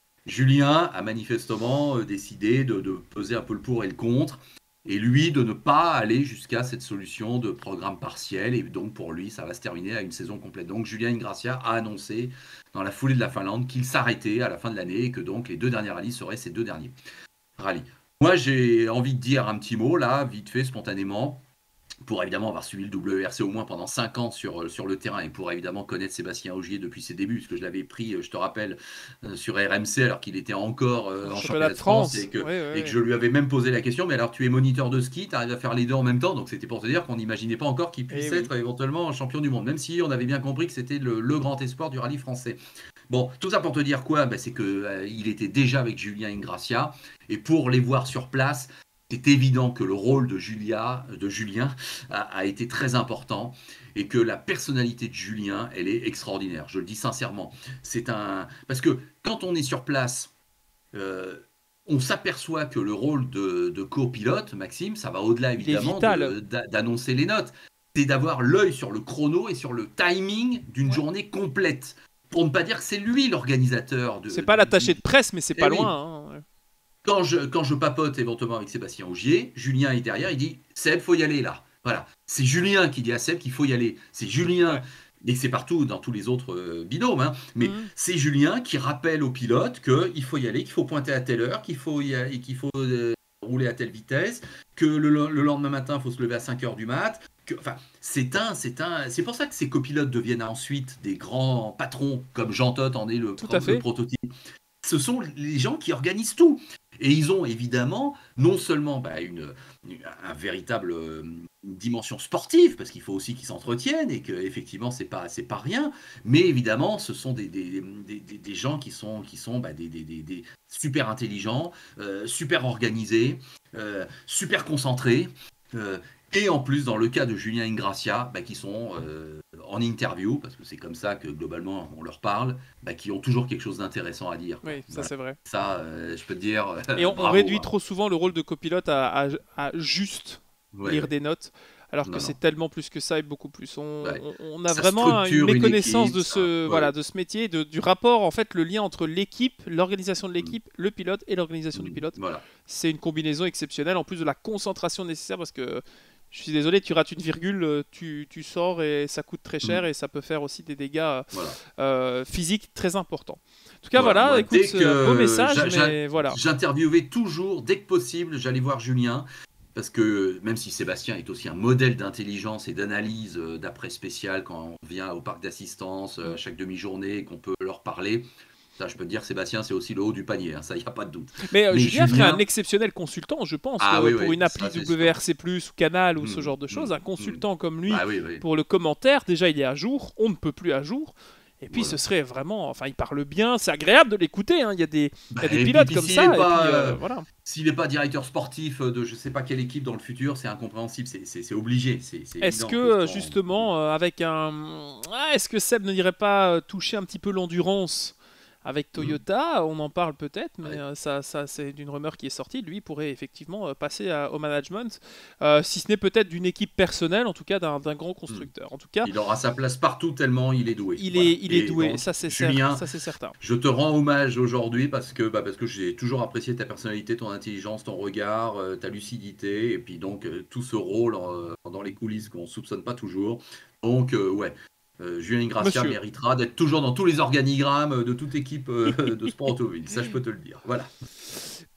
Julien a manifestement euh, décidé de, de peser un peu le pour et le contre, et lui de ne pas aller jusqu'à cette solution de programme partiel, et donc pour lui, ça va se terminer à une saison complète. Donc Julien Ingracia a annoncé dans la foulée de la Finlande qu'il s'arrêtait à la fin de l'année et que donc les deux derniers rallyes seraient ses deux derniers rallyes. Moi, j'ai envie de dire un petit mot là, vite fait, spontanément. Pour évidemment avoir suivi le W R C au moins pendant cinq ans sur, sur le terrain et pour évidemment connaître Sébastien Ogier depuis ses débuts, puisque je l'avais pris, je te rappelle, euh, sur R M C alors qu'il était encore euh, En en championnat championnat de de France France. et que, Ouais, ouais, et que ouais. je lui avais même posé la question, mais alors tu es moniteur de ski, tu arrives à faire les deux en même temps, donc c'était pour te dire qu'on n'imaginait pas encore qu'il Eh puisse oui. être éventuellement champion du monde, même si on avait bien compris que c'était le, le grand espoir du rallye français. Bon, tout ça pour te dire quoi? Ben, c'est qu'il euh, était déjà avec Julien Ingracia et pour les voir sur place, c'est évident que le rôle de, Julia, de Julien a, a, été très important et que la personnalité de Julien, elle est extraordinaire. Je le dis sincèrement. C'est un parce que quand on est sur place, euh, on s'aperçoit que le rôle de, de copilote, Maxime, ça va au-delà Il est évidemment vital. de, d'annoncer les notes. C'est d'avoir l'œil sur le chrono et sur le timing d'une Ouais. journée complète. Pour ne pas dire que c'est lui l'organisateur. C'est pas l'attaché de presse, mais c'est eh pas oui. loin. Hein. Quand je, quand je papote éventuellement avec Sébastien Ogier, Julien est derrière, il dit Seb, faut y aller là. Voilà. C'est Julien qui dit à Seb qu'il faut y aller. C'est Julien, Ouais. et c'est partout dans tous les autres euh, binômes, hein, mais Mmh. c'est Julien qui rappelle au pilote qu'il faut y aller, qu'il faut pointer à telle heure, qu'il faut, y aller, qu'il faut euh, rouler à telle vitesse, que le, le lendemain matin, il faut se lever à cinq heures du mat. Que, enfin, c'est un, c'est un, c'est pour ça que ces copilotes deviennent ensuite des grands patrons, comme Jean Todt en est le, Tout à fait. le prototype. Ce sont les gens qui organisent tout. Et ils ont évidemment non seulement bah, une, une un véritable euh, une dimension sportive, parce qu'il faut aussi qu'ils s'entretiennent et qu'effectivement, c'est pas, c'est pas rien, mais évidemment, ce sont des, des, des, des, des gens qui sont, qui sont bah, des, des, des, des super intelligents, euh, super organisés, euh, super concentrés. Euh, et en plus, dans le cas de Julien Ingracia, bah, qui sont euh, en interview, parce que c'est comme ça que globalement on leur parle, bah, qui ont toujours quelque chose d'intéressant à dire. Oui, ça voilà. c'est vrai. Ça, euh, je peux te dire. Euh, Et on, bravo, on réduit hein. trop souvent le rôle de copilote à, à, à juste Ouais, lire ouais. des notes, alors Non, que non. c'est tellement plus que ça et beaucoup plus. On, Ouais. on, on a Ça vraiment une structure une méconnaissance équipe, de ça, ce, ouais. voilà, de ce métier, de, du rapport, en fait, le lien entre l'équipe, l'organisation de l'équipe, Mm. le pilote et l'organisation Mm. du pilote. Voilà. C'est une combinaison exceptionnelle, en plus de la concentration nécessaire, parce que je suis désolé, tu rates une virgule, tu, tu sors et ça coûte très cher Mm. et ça peut faire aussi des dégâts Voilà. euh, physiques très importants. En tout cas, Voilà. voilà, Moi, écoute, dès c'est un beau que message, j'a- j'a- mais voilà. j'interviewais toujours, dès que possible, j'allais voir Julien. Parce que même si Sébastien est aussi un modèle d'intelligence et d'analyse euh, d'après spécial quand on vient au parc d'assistance euh, Mm. chaque demi-journée et qu'on peut leur parler, ça je peux te dire Sébastien c'est aussi le haut du panier, hein, ça il n'y a pas de doute. Mais, euh, Mais Julien ferait un Julien, exceptionnel consultant, je pense, ah que oui, pour oui, une appli ça c'est W R sûr. C plus, ou Canal ou ce Mm, genre de choses. mm, Un mm. consultant comme lui, Bah oui, oui. pour le commentaire, déjà il est à jour, on ne peut plus à jour. Et puis Voilà. ce serait vraiment, enfin il parle bien, c'est agréable de l'écouter, hein. Il y a des, il y Bah, a des et puis, pilotes puis comme s'il ça, est et pas, puis euh, euh, voilà. s'il n'est pas directeur sportif de je sais pas quelle équipe dans le futur, c'est incompréhensible, c'est, c'est, c'est obligé, c'est, c'est Est-ce évident que que euh, sans- justement, euh, avec un... Ah, est-ce que Seb ne dirait pas euh, toucher un petit peu l'endurance avec Toyota? On en parle peut-être, mais Ouais. euh, ça, ça c'est d'une rumeur qui est sortie. Lui pourrait effectivement euh, passer à- au management, euh, si ce n'est peut-être d'une équipe personnelle, en tout cas d'un d'un grand constructeur. En tout cas, Il aura sa place partout tellement il est doué. il Voilà. est, il est Et doué, donc, ça c'est cer- Julien, ça, c'est certain. je te rends hommage aujourd'hui parce que, bah, parce que j'ai toujours apprécié ta personnalité, ton intelligence, ton regard, euh, ta lucidité, et puis donc euh, tout ce rôle euh, dans les coulisses qu'on ne soupçonne pas toujours. Donc, euh, ouais, euh, Julien Ingracia Monsieur. méritera d'être toujours dans tous les organigrammes de toute équipe euh, de sport automobile. Ça, je peux te le dire. Voilà.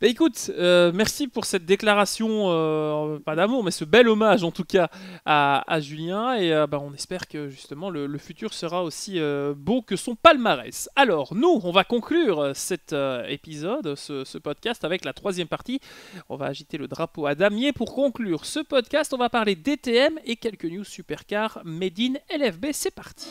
Bah écoute, euh, merci pour cette déclaration, euh, pas d'amour, mais ce bel hommage en tout cas à, à Julien. Et euh, bah, on espère que justement le, le futur sera aussi euh, beau que son palmarès. Alors nous, on va conclure cet euh, épisode, ce, ce podcast avec la troisième partie. On va agiter le drapeau à damier pour conclure ce podcast. On va parler D T M et quelques news supercars made in L F B. C'est parti.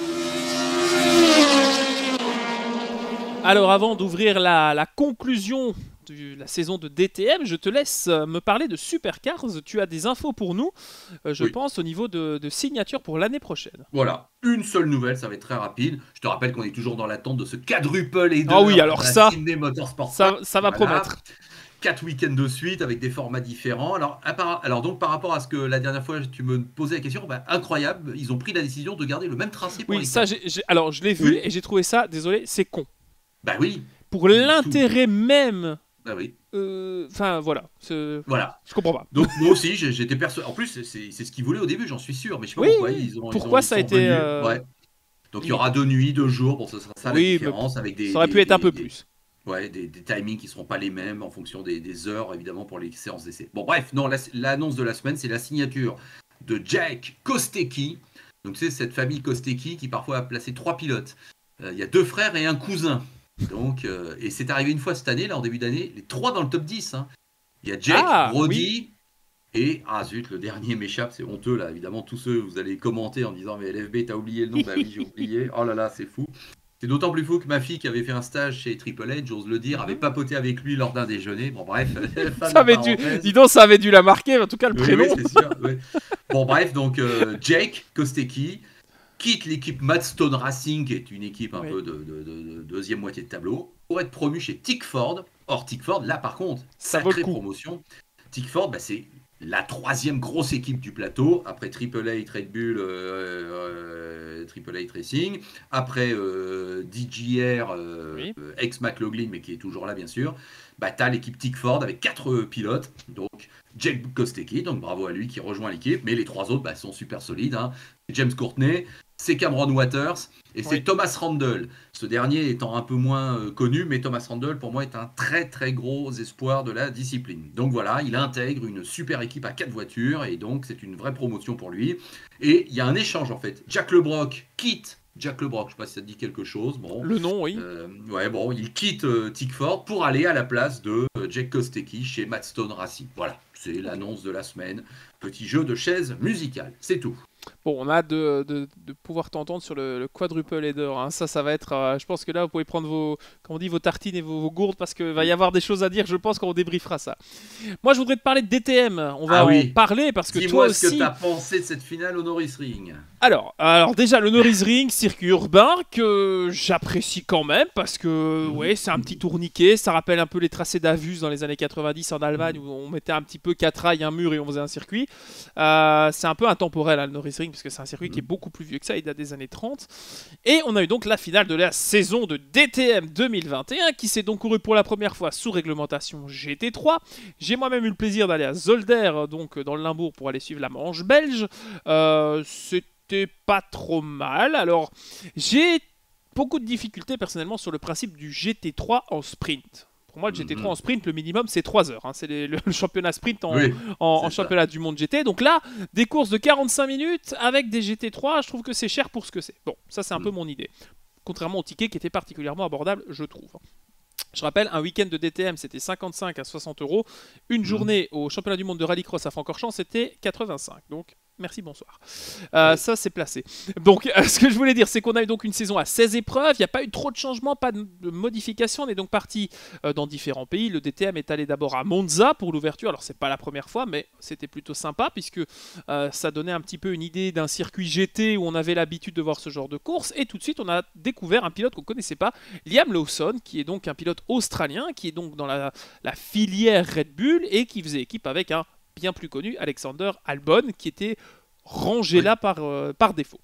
Alors avant d'ouvrir la, la conclusion de la saison de D T M, je te laisse me parler de Supercars. Tu as des infos pour nous, euh, je oui. pense, au niveau de, de signature pour l'année prochaine. Voilà, une seule nouvelle, ça va être très rapide. Je te rappelle qu'on est toujours dans l'attente de ce quadruple et Ah oui, alors ça, Motorsport ça, ça va voilà. promettre. Quatre week-ends de suite avec des formats différents. Alors, alors donc par rapport à ce que la dernière fois tu me posais la question, bah, incroyable, ils ont pris la décision de garder le même tracé pour oui, les ça, j'ai, j'ai, alors je l'ai vu oui. et j'ai trouvé ça, désolé, c'est con. Bah oui. Pour l'intérêt même. Bah oui. Enfin euh, voilà. Voilà. Je comprends pas. Donc moi aussi j'étais persuadé. En plus c'est, c'est ce qu'ils voulaient au début, j'en suis sûr, mais je sais pas oui, pourquoi oui. ils ont. Pourquoi ils ont, ça a ils été. Euh... Ouais. Donc il y aura deux nuits, deux jours. Bon, ce sera ça oui, la différence avec des. Ça aurait des, pu être des, un peu des, plus. Ouais, des, des timings qui seront pas les mêmes en fonction des, des heures évidemment pour les séances d'essai. Bon bref, non, la, l'annonce de la semaine c'est la signature de Jack Kostecki. Donc c'est cette famille Kostecki qui parfois a placé trois pilotes. Il euh, y a deux frères et un cousin. Donc, euh, et c'est arrivé une fois cette année, là en début d'année, les trois dans le top dix. Hein. Il y a Jake, ah, Brody oui. et, ah zut, le dernier m'échappe, c'est honteux là, évidemment, tous ceux, vous allez commenter en disant, mais L F B, t'as oublié le nom, bah oui, j'ai oublié, oh là là, c'est fou. C'est d'autant plus fou que ma fille qui avait fait un stage chez Triple H, j'ose le dire, avait papoté avec lui lors d'un déjeuner. Bon bref, ça avait dû, dis donc, ça avait dû la marquer, en tout cas le oui, prénom. Oui, c'est sûr, oui. Bon bref, donc euh, Jake Kostecki quitte l'équipe Madstone Racing, qui est une équipe un oui. peu de, de, de, de deuxième moitié de tableau, pour être promu chez Tickford. Or, Tickford, là par contre, ça sacrée promotion. Tickford, bah, c'est la troisième grosse équipe du plateau, après Triple Eight Red Bull, euh, euh, Triple Eight Racing, après euh, D J R, euh, oui. euh, ex-McLaughlin, mais qui est toujours là bien sûr. Bah, tu as l'équipe Tickford avec quatre euh, pilotes, donc Jake Kostecki, donc bravo à lui qui rejoint l'équipe, mais les trois autres bah, sont super solides. Hein. James Courtney, c'est Cameron Waters et oui. c'est Thomas Randall. Ce dernier étant un peu moins euh, connu, mais Thomas Randall pour moi est un très très gros espoir de la discipline. Donc voilà, il intègre une super équipe à quatre voitures et donc c'est une vraie promotion pour lui. Et il y a un échange en fait. Jack LeBrock quitte Jack LeBrock, je ne sais pas si ça te dit quelque chose. Bon, le nom, oui. Euh, ouais, bon, il quitte euh, Tickford pour aller à la place de euh, Jake Kostecki chez Madstone Racing. Voilà, c'est l'annonce de la semaine. Petit jeu de chaises musicales, c'est tout. Bon, on a hâte de, de, de pouvoir t'entendre sur le, le quadruple header. Hein. Ça, ça va être. Euh, je pense que là, vous pouvez prendre vos, comme on dit, vos tartines et vos, vos gourdes parce qu'il va y avoir des choses à dire. Je pense qu'on débriefera ça. Moi, je voudrais te parler de D T M. On va ah oui. en parler parce que Dis-moi toi aussi. Dis-moi ce que tu as pensé de cette finale au Norris Ring. Alors, alors déjà, le Norris Ring, circuit urbain que j'apprécie quand même parce que mmh. ouais, c'est un petit tourniquet. Ça rappelle un peu les tracés d'Avus dans les années quatre-vingt-dix en Allemagne mmh. où on mettait un petit peu quatre rails, un mur et on faisait un circuit. Euh, c'est un peu intemporel, hein, le Norris Ring, parce que c'est un circuit qui est beaucoup plus vieux que ça, il date des années trente. Et on a eu donc la finale de la saison de D T M deux mille vingt et un, qui s'est donc couru pour la première fois sous réglementation G T trois. J'ai moi-même eu le plaisir d'aller à Zolder, donc dans le Limbourg, pour aller suivre la manche belge. Euh, c'était pas trop mal. Alors, j'ai beaucoup de difficultés personnellement sur le principe du G T trois en sprint. Pour moi, le G T trois en sprint, le minimum, c'est trois heures. Hein. C'est les, le, le championnat sprint en, oui, en, en championnat du monde G T. Donc là, des courses de quarante-cinq minutes avec des G T trois, je trouve que c'est cher pour ce que c'est. Bon, ça, c'est un mmh. peu mon idée. Contrairement au ticket qui était particulièrement abordable, je trouve. Je rappelle, un week-end de D T M, c'était cinquante-cinq à soixante euros. Une mmh. journée au championnat du monde de rallycross à Francorchamps, c'était quatre-vingt-cinq. Donc, merci, bonsoir. Euh, oui. Ça, c'est placé. Donc, euh, ce que je voulais dire, c'est qu'on a eu donc une saison à seize épreuves. Il n'y a pas eu trop de changements, pas de, de modifications. On est donc parti euh, dans différents pays. Le D T M est allé d'abord à Monza pour l'ouverture. Alors, c'est pas la première fois, mais c'était plutôt sympa puisque euh, ça donnait un petit peu une idée d'un circuit G T où on avait l'habitude de voir ce genre de course. Et tout de suite, on a découvert un pilote qu'on ne connaissait pas, Liam Lawson, qui est donc un pilote australien, qui est donc dans la, la filière Red Bull et qui faisait équipe avec un bien plus connu, Alexander Albon, qui était rangé oui. là par, euh, par défaut.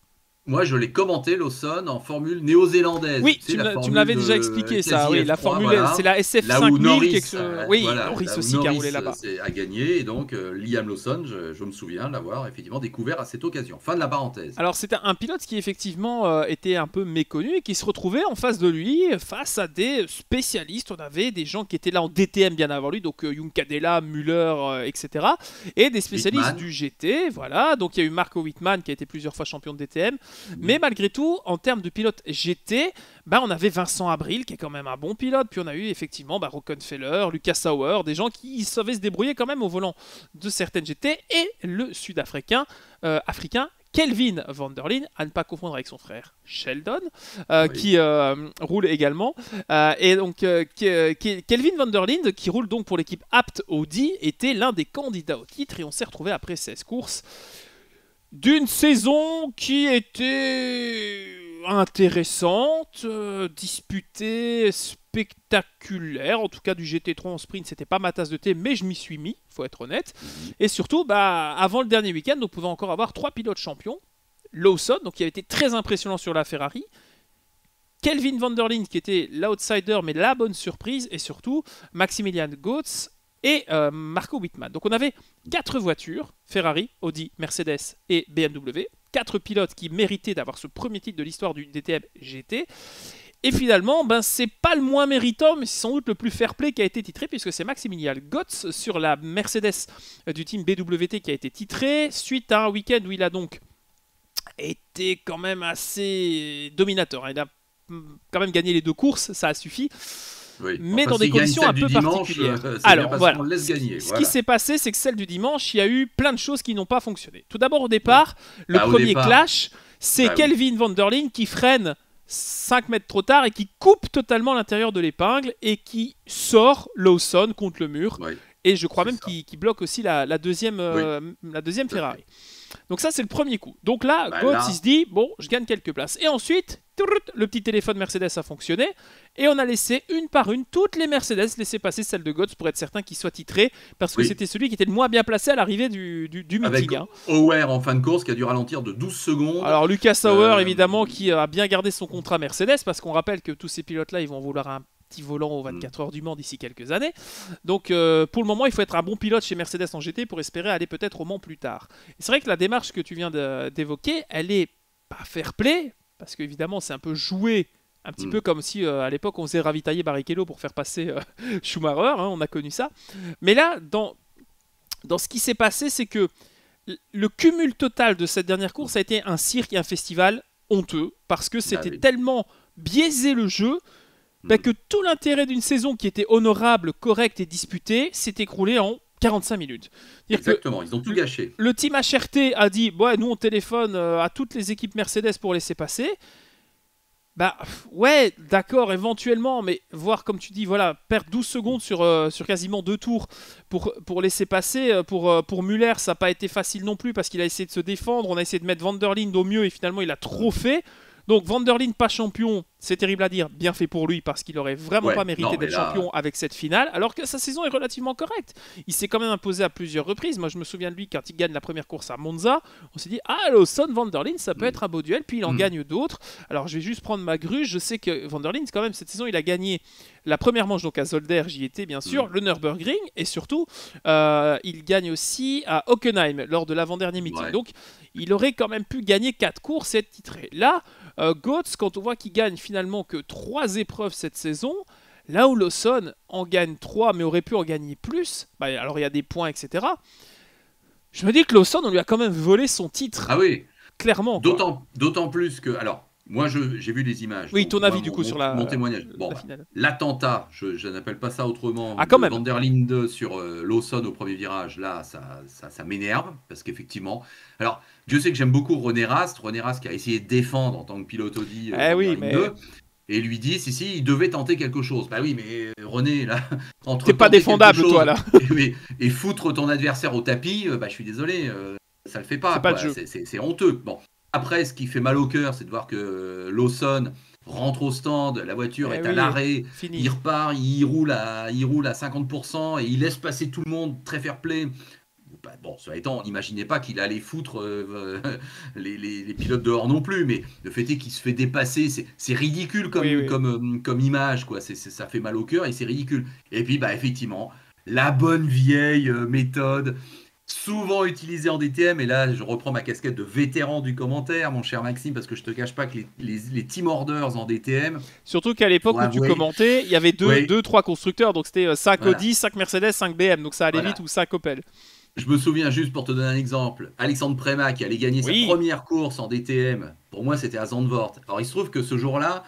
moi, je l'ai commenté, Lawson, en formule néo-zélandaise. Oui, tu, tu, sais, me l'avais déjà expliqué ça. Oui, la formule, voilà. C'est la S F cinq mille. Norris, quelque... euh, oui, voilà, Norris aussi Norris qui a roulé là-bas. A gagné, et donc euh, Liam Lawson, je, je me souviens l'avoir effectivement découvert à cette occasion. Fin de la parenthèse. Alors, c'était un pilote qui effectivement euh, était un peu méconnu et qui se retrouvait en face de lui, face à des spécialistes. On avait des gens qui étaient là en D T M bien avant lui, donc euh, Juncadella, Müller, euh, et cetera. Et des spécialistes Wittmann. Du G T, voilà. Donc, il y a eu Marco Wittmann qui a été plusieurs fois champion de D T M. Mmh. Mais malgré tout, en termes de pilote G T, bah, on avait Vincent Abril qui est quand même un bon pilote. Puis on a eu effectivement bah, Rockenfeller, Lucas Sauer, des gens qui savaient se débrouiller quand même au volant de certaines G T. Et le Sud-Africain, euh, africain, Kelvin van der Linde, à ne pas confondre avec son frère Sheldon, euh, oui. qui euh, roule également. Euh, et donc, euh, Kelvin van der Linde, qui roule donc pour l'équipe Abt Audi, était l'un des candidats au titre. Et on s'est retrouvé après seize courses d'une saison qui était intéressante, euh, disputée, spectaculaire. En tout cas, du G T trois en sprint, c'était pas ma tasse de thé, mais je m'y suis mis, faut être honnête. Et surtout, bah, avant le dernier week-end, on pouvait encore avoir trois pilotes champions. Lawson, donc qui avait été très impressionnant sur la Ferrari. Kelvin van der Linde, qui était l'outsider, mais la bonne surprise. Et surtout, Maximilian Götz et euh, Marco Wittmann. Donc on avait quatre voitures, Ferrari, Audi, Mercedes et B M W. Quatre pilotes qui méritaient d'avoir ce premier titre de l'histoire du D T M G T. Et finalement, ben, c'est pas le moins méritant, mais c'est sans doute le plus fair-play qui a été titré, puisque c'est Maximilian Götz sur la Mercedes du team B W T qui a été titré, suite à un week-end où il a donc été quand même assez dominateur. Il a quand même gagné les deux courses, ça a suffi. Oui. Mais enfin, dans des conditions un peu dimanche, particulières. Euh, Alors voilà, laisse gagner, ce voilà. qui s'est passé, c'est que celle du dimanche, il y a eu plein de choses qui n'ont pas fonctionné. Tout d'abord, au départ, oui. le bah, premier départ. clash, c'est bah, Kelvin oui. van der Linde qui freine cinq mètres trop tard et qui coupe totalement l'intérieur de l'épingle et qui sort Lawson contre le mur. Oui. Et je crois c'est même qu'il, qu'il bloque aussi la, la deuxième, euh, oui. la deuxième Ferrari. Donc ça, c'est le premier coup. Donc là, bah, Götz, là... il se dit, bon, je gagne quelques places. Et ensuite, le petit téléphone Mercedes a fonctionné et on a laissé une par une toutes les Mercedes laisser passer celle de Götz pour être certain qu'il soit titré parce que oui. c'était celui qui était le moins bien placé à l'arrivée du, du, du meeting. Avec hein. Auer en fin de course qui a dû ralentir de douze secondes. Alors Lucas Sauer, euh... évidemment, qui a bien gardé son contrat Mercedes parce qu'on rappelle que tous ces pilotes-là, ils vont vouloir un petit volant aux vingt-quatre heures du Mans d'ici quelques années. Donc euh, pour le moment, il faut être un bon pilote chez Mercedes en G T pour espérer aller peut-être au Mans plus tard. Et c'est vrai que la démarche que tu viens de, d'évoquer, elle est pas fair-play, parce qu'évidemment, c'est un peu joué, un petit mm. peu comme si euh, à l'époque on faisait ravitailler Barrichello pour faire passer euh, Schumacher, hein, on a connu ça. Mais là, dans, dans ce qui s'est passé, c'est que le cumul total de cette dernière course a été un cirque et un festival honteux, parce que c'était ah, oui. tellement biaisé le jeu bah, mm. que tout l'intérêt d'une saison qui était honorable, correcte et disputée s'est écroulé en quarante-cinq minutes. Exactement, ils ont tout gâché. Le team H R T a dit ouais, nous on téléphone euh, à toutes les équipes Mercedes pour laisser passer. Bah ouais, d'accord, éventuellement, mais voir comme tu dis, voilà, perdre douze secondes sur, euh, sur quasiment deux tours pour, pour laisser passer. Pour, euh, pour Müller, ça n'a pas été facile non plus parce qu'il a essayé de se défendre. On a essayé de mettre van der Linde au mieux et finalement il a trop fait. Donc van der Linde pas champion, c'est terrible à dire, bien fait pour lui parce qu'il aurait vraiment ouais, pas mérité non, d'être là... champion avec cette finale, alors que sa saison est relativement correcte. Il s'est quand même imposé à plusieurs reprises. Moi je me souviens de lui quand il gagne la première course à Monza, on s'est dit ah Lawson van der Linde ça peut mmh. être un beau duel, puis il en mmh. gagne d'autres. Alors je vais juste prendre ma grue, je sais que van der Linde quand même cette saison il a gagné la première manche donc à Zolder, j'y étais bien sûr, mmh. le Nürburgring et surtout euh, il gagne aussi à Hockenheim lors de l'avant-dernier meeting. Ouais. Donc il aurait quand même pu gagner quatre courses et être titré. Là, euh, Götz, quand on voit qu'il gagne finalement que trois épreuves cette saison, là où Lawson en gagne trois, mais aurait pu en gagner plus, bah, alors il y a des points, et cetera. Je me dis que Lawson, on lui a quand même volé son titre. Ah oui. Clairement. D'autant, d'autant plus que... Alors, moi, je, j'ai vu les images. Oui, ton avis moi, du mon, coup mon, sur la Mon témoignage. Bon, la finale. L'attentat, je, je n'appelle pas ça autrement. Ah, quand même. Van der Linde sur euh, Lawson au premier virage, là, ça, ça, ça m'énerve, parce qu'effectivement... Alors, Dieu sait que j'aime beaucoup René Rast. René Rast qui a essayé de défendre en tant que pilote Audi. Euh, eh oui, mais... deux, et lui dit, si, si, il devait tenter quelque chose. Bah oui, mais René, là... entre T'es pas défendable, chose, toi, là. et, et foutre ton adversaire au tapis, euh, bah je suis désolé, euh, ça le fait pas. C'est pas le jeu. C'est, c'est, c'est honteux. Bon. Après, ce qui fait mal au cœur, c'est de voir que Lawson rentre au stand, la voiture eh est oui, à l'arrêt, fini. il repart, il roule, à, il roule à cinquante pour cent et il laisse passer tout le monde, très fair play. bah, bon, cela étant, on n'imaginait pas qu'il allait foutre euh, les, les, les pilotes dehors non plus, mais le fait est qu'il se fait dépasser, c'est ridicule comme, oui, oui. comme, comme image, quoi. C'est, c'est, ça fait mal au cœur et c'est ridicule. Et puis, bah, effectivement, la bonne vieille méthode, souvent utilisée en D T M, et là, je reprends ma casquette de vétéran du commentaire, mon cher Maxime, parce que je te cache pas que les, les, les team orders en D T M... Surtout qu'à l'époque où avouer... tu commentais, il y avait deux, oui. deux trois constructeurs, donc c'était cinq voilà. Audi, cinq Mercedes, cinq B M, donc ça allait voilà. vite, ou cinq Opel. Je me souviens, juste pour te donner un exemple, Alexandre Prémat qui allait gagner oui. sa première course en D T M, pour moi c'était à Zandvoort. Alors il se trouve que ce jour-là,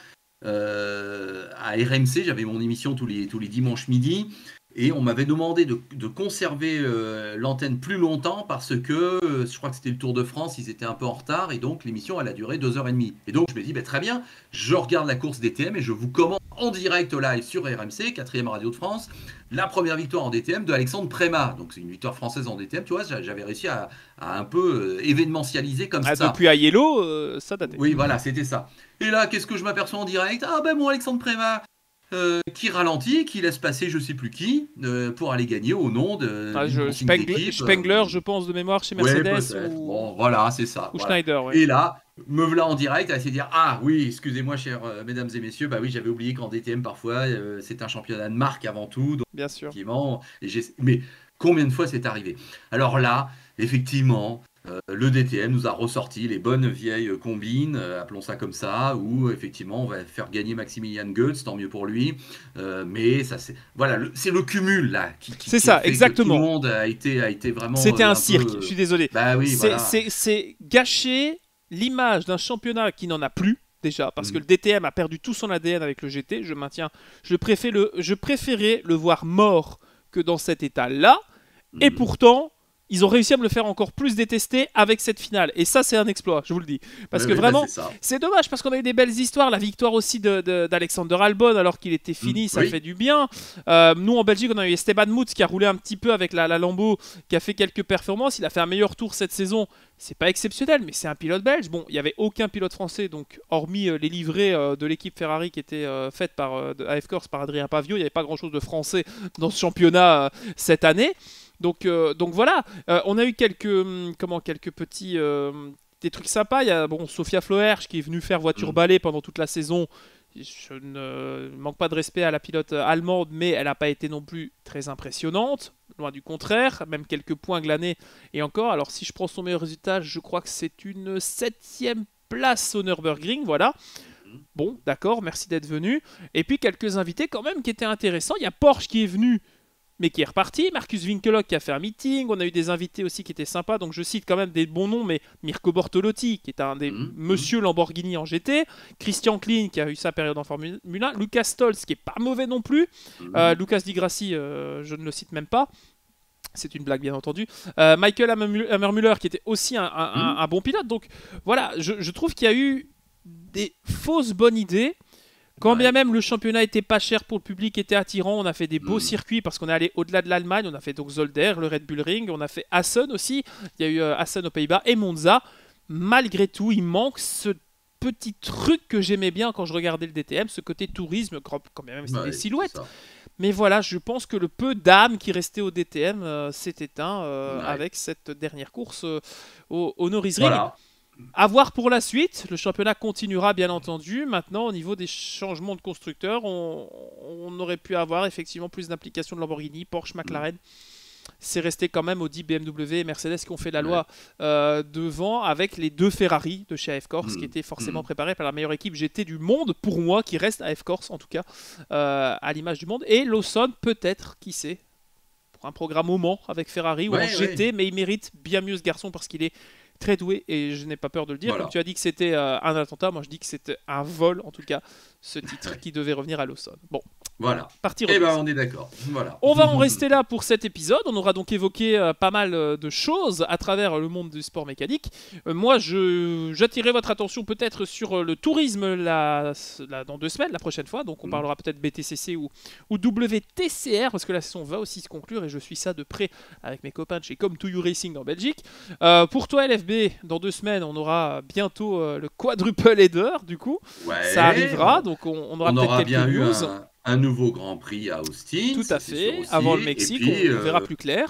euh, à R M C, j'avais mon émission tous les, tous les dimanches midi, et on m'avait demandé de, de conserver euh, l'antenne plus longtemps parce que euh, je crois que c'était le Tour de France, ils étaient un peu en retard, et donc l'émission elle a duré deux heures trente. Et donc je me dis, bah, très bien, je regarde la course D T M et je vous commande en direct live sur R M C, quatrième radio de France, la première victoire en D T M de Alexandre Prémat. Donc c'est une victoire française en D T M, tu vois, j'avais réussi à, à un peu euh, événementialiser comme ah, ça. Depuis à Yellow, euh, ça datait. Oui, voilà, c'était ça. Et là, qu'est-ce que je m'aperçois en direct? Ah ben mon Alexandre Prémat Euh, qui ralentit, qui laisse passer je sais plus qui euh, pour aller gagner au nom de ah, je, Spengler, Spengler, je pense de mémoire chez Mercedes ouais, ou... bon, voilà, c'est ça. Ou voilà. Schneider. Ouais. Et là, me voilà en direct à essayer de dire ah oui, excusez-moi, chers euh, mesdames et messieurs, bah oui, j'avais oublié qu'en D T M parfois euh, c'est un championnat de marque avant tout. Donc, bien sûr. Et mais combien de fois c'est arrivé? Alors là, effectivement. Euh, le D T M nous a ressorti les bonnes vieilles combines, euh, appelons ça comme ça, où effectivement on va faire gagner Maximilian Goetz, tant mieux pour lui. Euh, mais ça c'est voilà, c'est le cumul là qui, qui c'est ça, qui exactement. Tout le monde a été a été vraiment. C'était euh, un, un cirque. peu... Je suis désolé. Bah oui, c'est voilà. gâcher l'image d'un championnat qui n'en a plus. Déjà, parce mmh. que le D T M a perdu tout son A D N avec le G T. Je maintiens. Je préférais le, je préférais le voir mort que dans cet état-là. Mmh. Et pourtant. Ils ont réussi à me le faire encore plus détester avec cette finale. Et ça, c'est un exploit, je vous le dis. Parce oui, que oui, vraiment, bah c'est dommage, parce qu'on a eu des belles histoires. La victoire aussi d'Alexander Albon, alors qu'il était fini, mmh, ça oui. fait du bien. Euh, nous, en Belgique, on a eu Esteban Moutz qui a roulé un petit peu avec la, la Lambo, qui a fait quelques performances. Il a fait un meilleur tour cette saison. C'est pas exceptionnel, mais c'est un pilote belge. Bon, il n'y avait aucun pilote français, donc hormis euh, les livrées euh, de l'équipe Ferrari qui étaient euh, faites par euh, A F Corse par Adrien Pavio, il n'y avait pas grand-chose de français dans ce championnat euh, cette année. Donc, euh, donc voilà, euh, on a eu quelques, hum, comment, quelques petits euh, des trucs sympas. Il y a bon, Sofia Floersch qui est venue faire voiture balai pendant toute la saison. Je ne manque pas de respect à la pilote allemande, mais elle n'a pas été non plus très impressionnante. Loin du contraire, même quelques points glanés. Et encore, alors si je prends son meilleur résultat, je crois que c'est une septième place au Nürburgring, voilà. Bon, d'accord, merci d'être venu. Et puis quelques invités quand même qui étaient intéressants. Il y a Porsche qui est venu, mais qui est reparti. Marcus Winkelhock qui a fait un meeting. On a eu des invités aussi qui étaient sympas. Donc je cite quand même des bons noms, mais Mirko Bortolotti, qui est un des mmh, monsieur mmh. Lamborghini en G T. Christian Klein, qui a eu sa période en Formule un. Lucas Stolz, qui est pas mauvais non plus. Mmh. Euh, Lucas Di Grassi, euh, je ne le cite même pas. C'est une blague, bien entendu. Euh, Michael Hammermüller, qui était aussi un, un, mmh. un, un bon pilote. Donc voilà, je, je trouve qu'il y a eu des fausses bonnes idées. Quand bien même le championnat était pas cher pour le public, était attirant, on a fait des beaux mmh. circuits parce qu'on est allé au-delà de l'Allemagne, on a fait donc Zolder, le Red Bull Ring, on a fait Assen aussi, il y a eu euh, Assen aux Pays-Bas et Monza. Malgré tout, il manque ce petit truc que j'aimais bien quand je regardais le D T M, ce côté tourisme, quand bien même c'était ouais, des silhouettes. Mais voilà, je pense que le peu d'âme qui restait au D T M euh, s'est éteint euh, ouais. avec cette dernière course euh, au, au Norris Ring. Voilà. À voir pour la suite, le championnat continuera bien entendu. Maintenant, au niveau des changements de constructeurs, on, on aurait pu avoir effectivement plus d'implication de Lamborghini, Porsche, McLaren. C'est resté quand même Audi, B M W et Mercedes qui ont fait la loi euh, devant, avec les deux Ferrari de chez A F Corse mmh. qui étaient forcément mmh. préparés par la meilleure équipe G T du monde, pour moi, qui reste A F Corse en tout cas, euh, à l'image du monde. Et Lawson, peut-être, qui sait, pour un programme au Mans avec Ferrari ou ouais, en G T, ouais. mais il mérite bien mieux ce garçon parce qu'il est très doué et je n'ai pas peur de le dire. Voilà. Comme tu as dit que c'était euh, un attentat, moi je dis que c'était un vol, en tout cas, ce titre qui devait revenir à Lawson. Bon, voilà. Partie et ben on est d'accord. Voilà. On va en rester là pour cet épisode. On aura donc évoqué euh, pas mal euh, de choses à travers le monde du sport mécanique. Euh, moi, je j'attirerai votre attention peut-être sur euh, le tourisme la, la, dans deux semaines, la prochaine fois. Donc on mmh. parlera peut-être B T C C ou, ou W T C R parce que la saison va aussi se conclure et je suis ça de près avec mes copains de chez Come to You Racing en Belgique. Euh, pour toi, L F B, dans deux semaines, on aura bientôt euh, le quadruple header du coup. Ouais, ça arrivera, donc on, on aura peut-être quelques bien news. Eu un... Un nouveau Grand Prix à Austin. Tout à fait, avant le Mexique, puis, on, on verra euh, plus clair.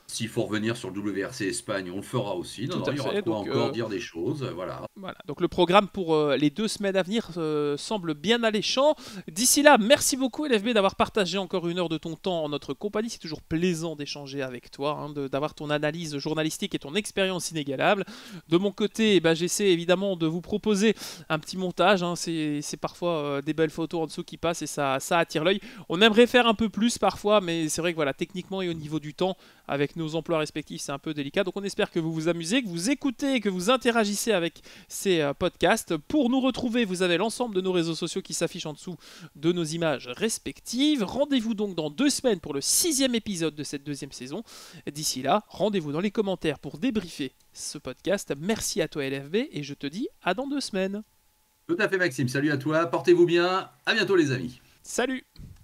S'il faut revenir sur le W R C Espagne, on le fera aussi. Non, Tout non, à il y aura fait, de quoi donc, encore euh, dire des choses. Voilà. Voilà, donc le programme pour euh, les deux semaines à venir euh, semble bien alléchant. D'ici là, merci beaucoup L F B d'avoir partagé encore une heure de ton temps en notre compagnie. C'est toujours plaisant d'échanger avec toi, hein, de- d'avoir ton analyse journalistique et ton expérience inégalable. De mon côté, eh ben, j'essaie évidemment de vous proposer un petit montage. Hein. C'est c'est parfois euh, des belles photos en dessous qui passent et ça, ça attire l'œil. On aimerait faire un peu plus parfois, mais c'est vrai que voilà, techniquement et au niveau du temps, avec nos emplois respectifs, c'est un peu délicat. Donc on espère que vous vous amusez, que vous écoutez, que vous interagissez avec ces euh, podcasts. Pour nous retrouver, vous avez l'ensemble de nos réseaux sociaux qui s'affichent en dessous de nos images respectives. Rendez-vous donc dans deux semaines pour le sixième épisode de cette deuxième saison. D'ici là, rendez-vous dans les commentaires pour débriefer ce podcast. Merci à toi L F B et je te dis à dans deux semaines. Tout à fait, Maxime. Salut à toi. Portez-vous bien. À bientôt, les amis. Salut!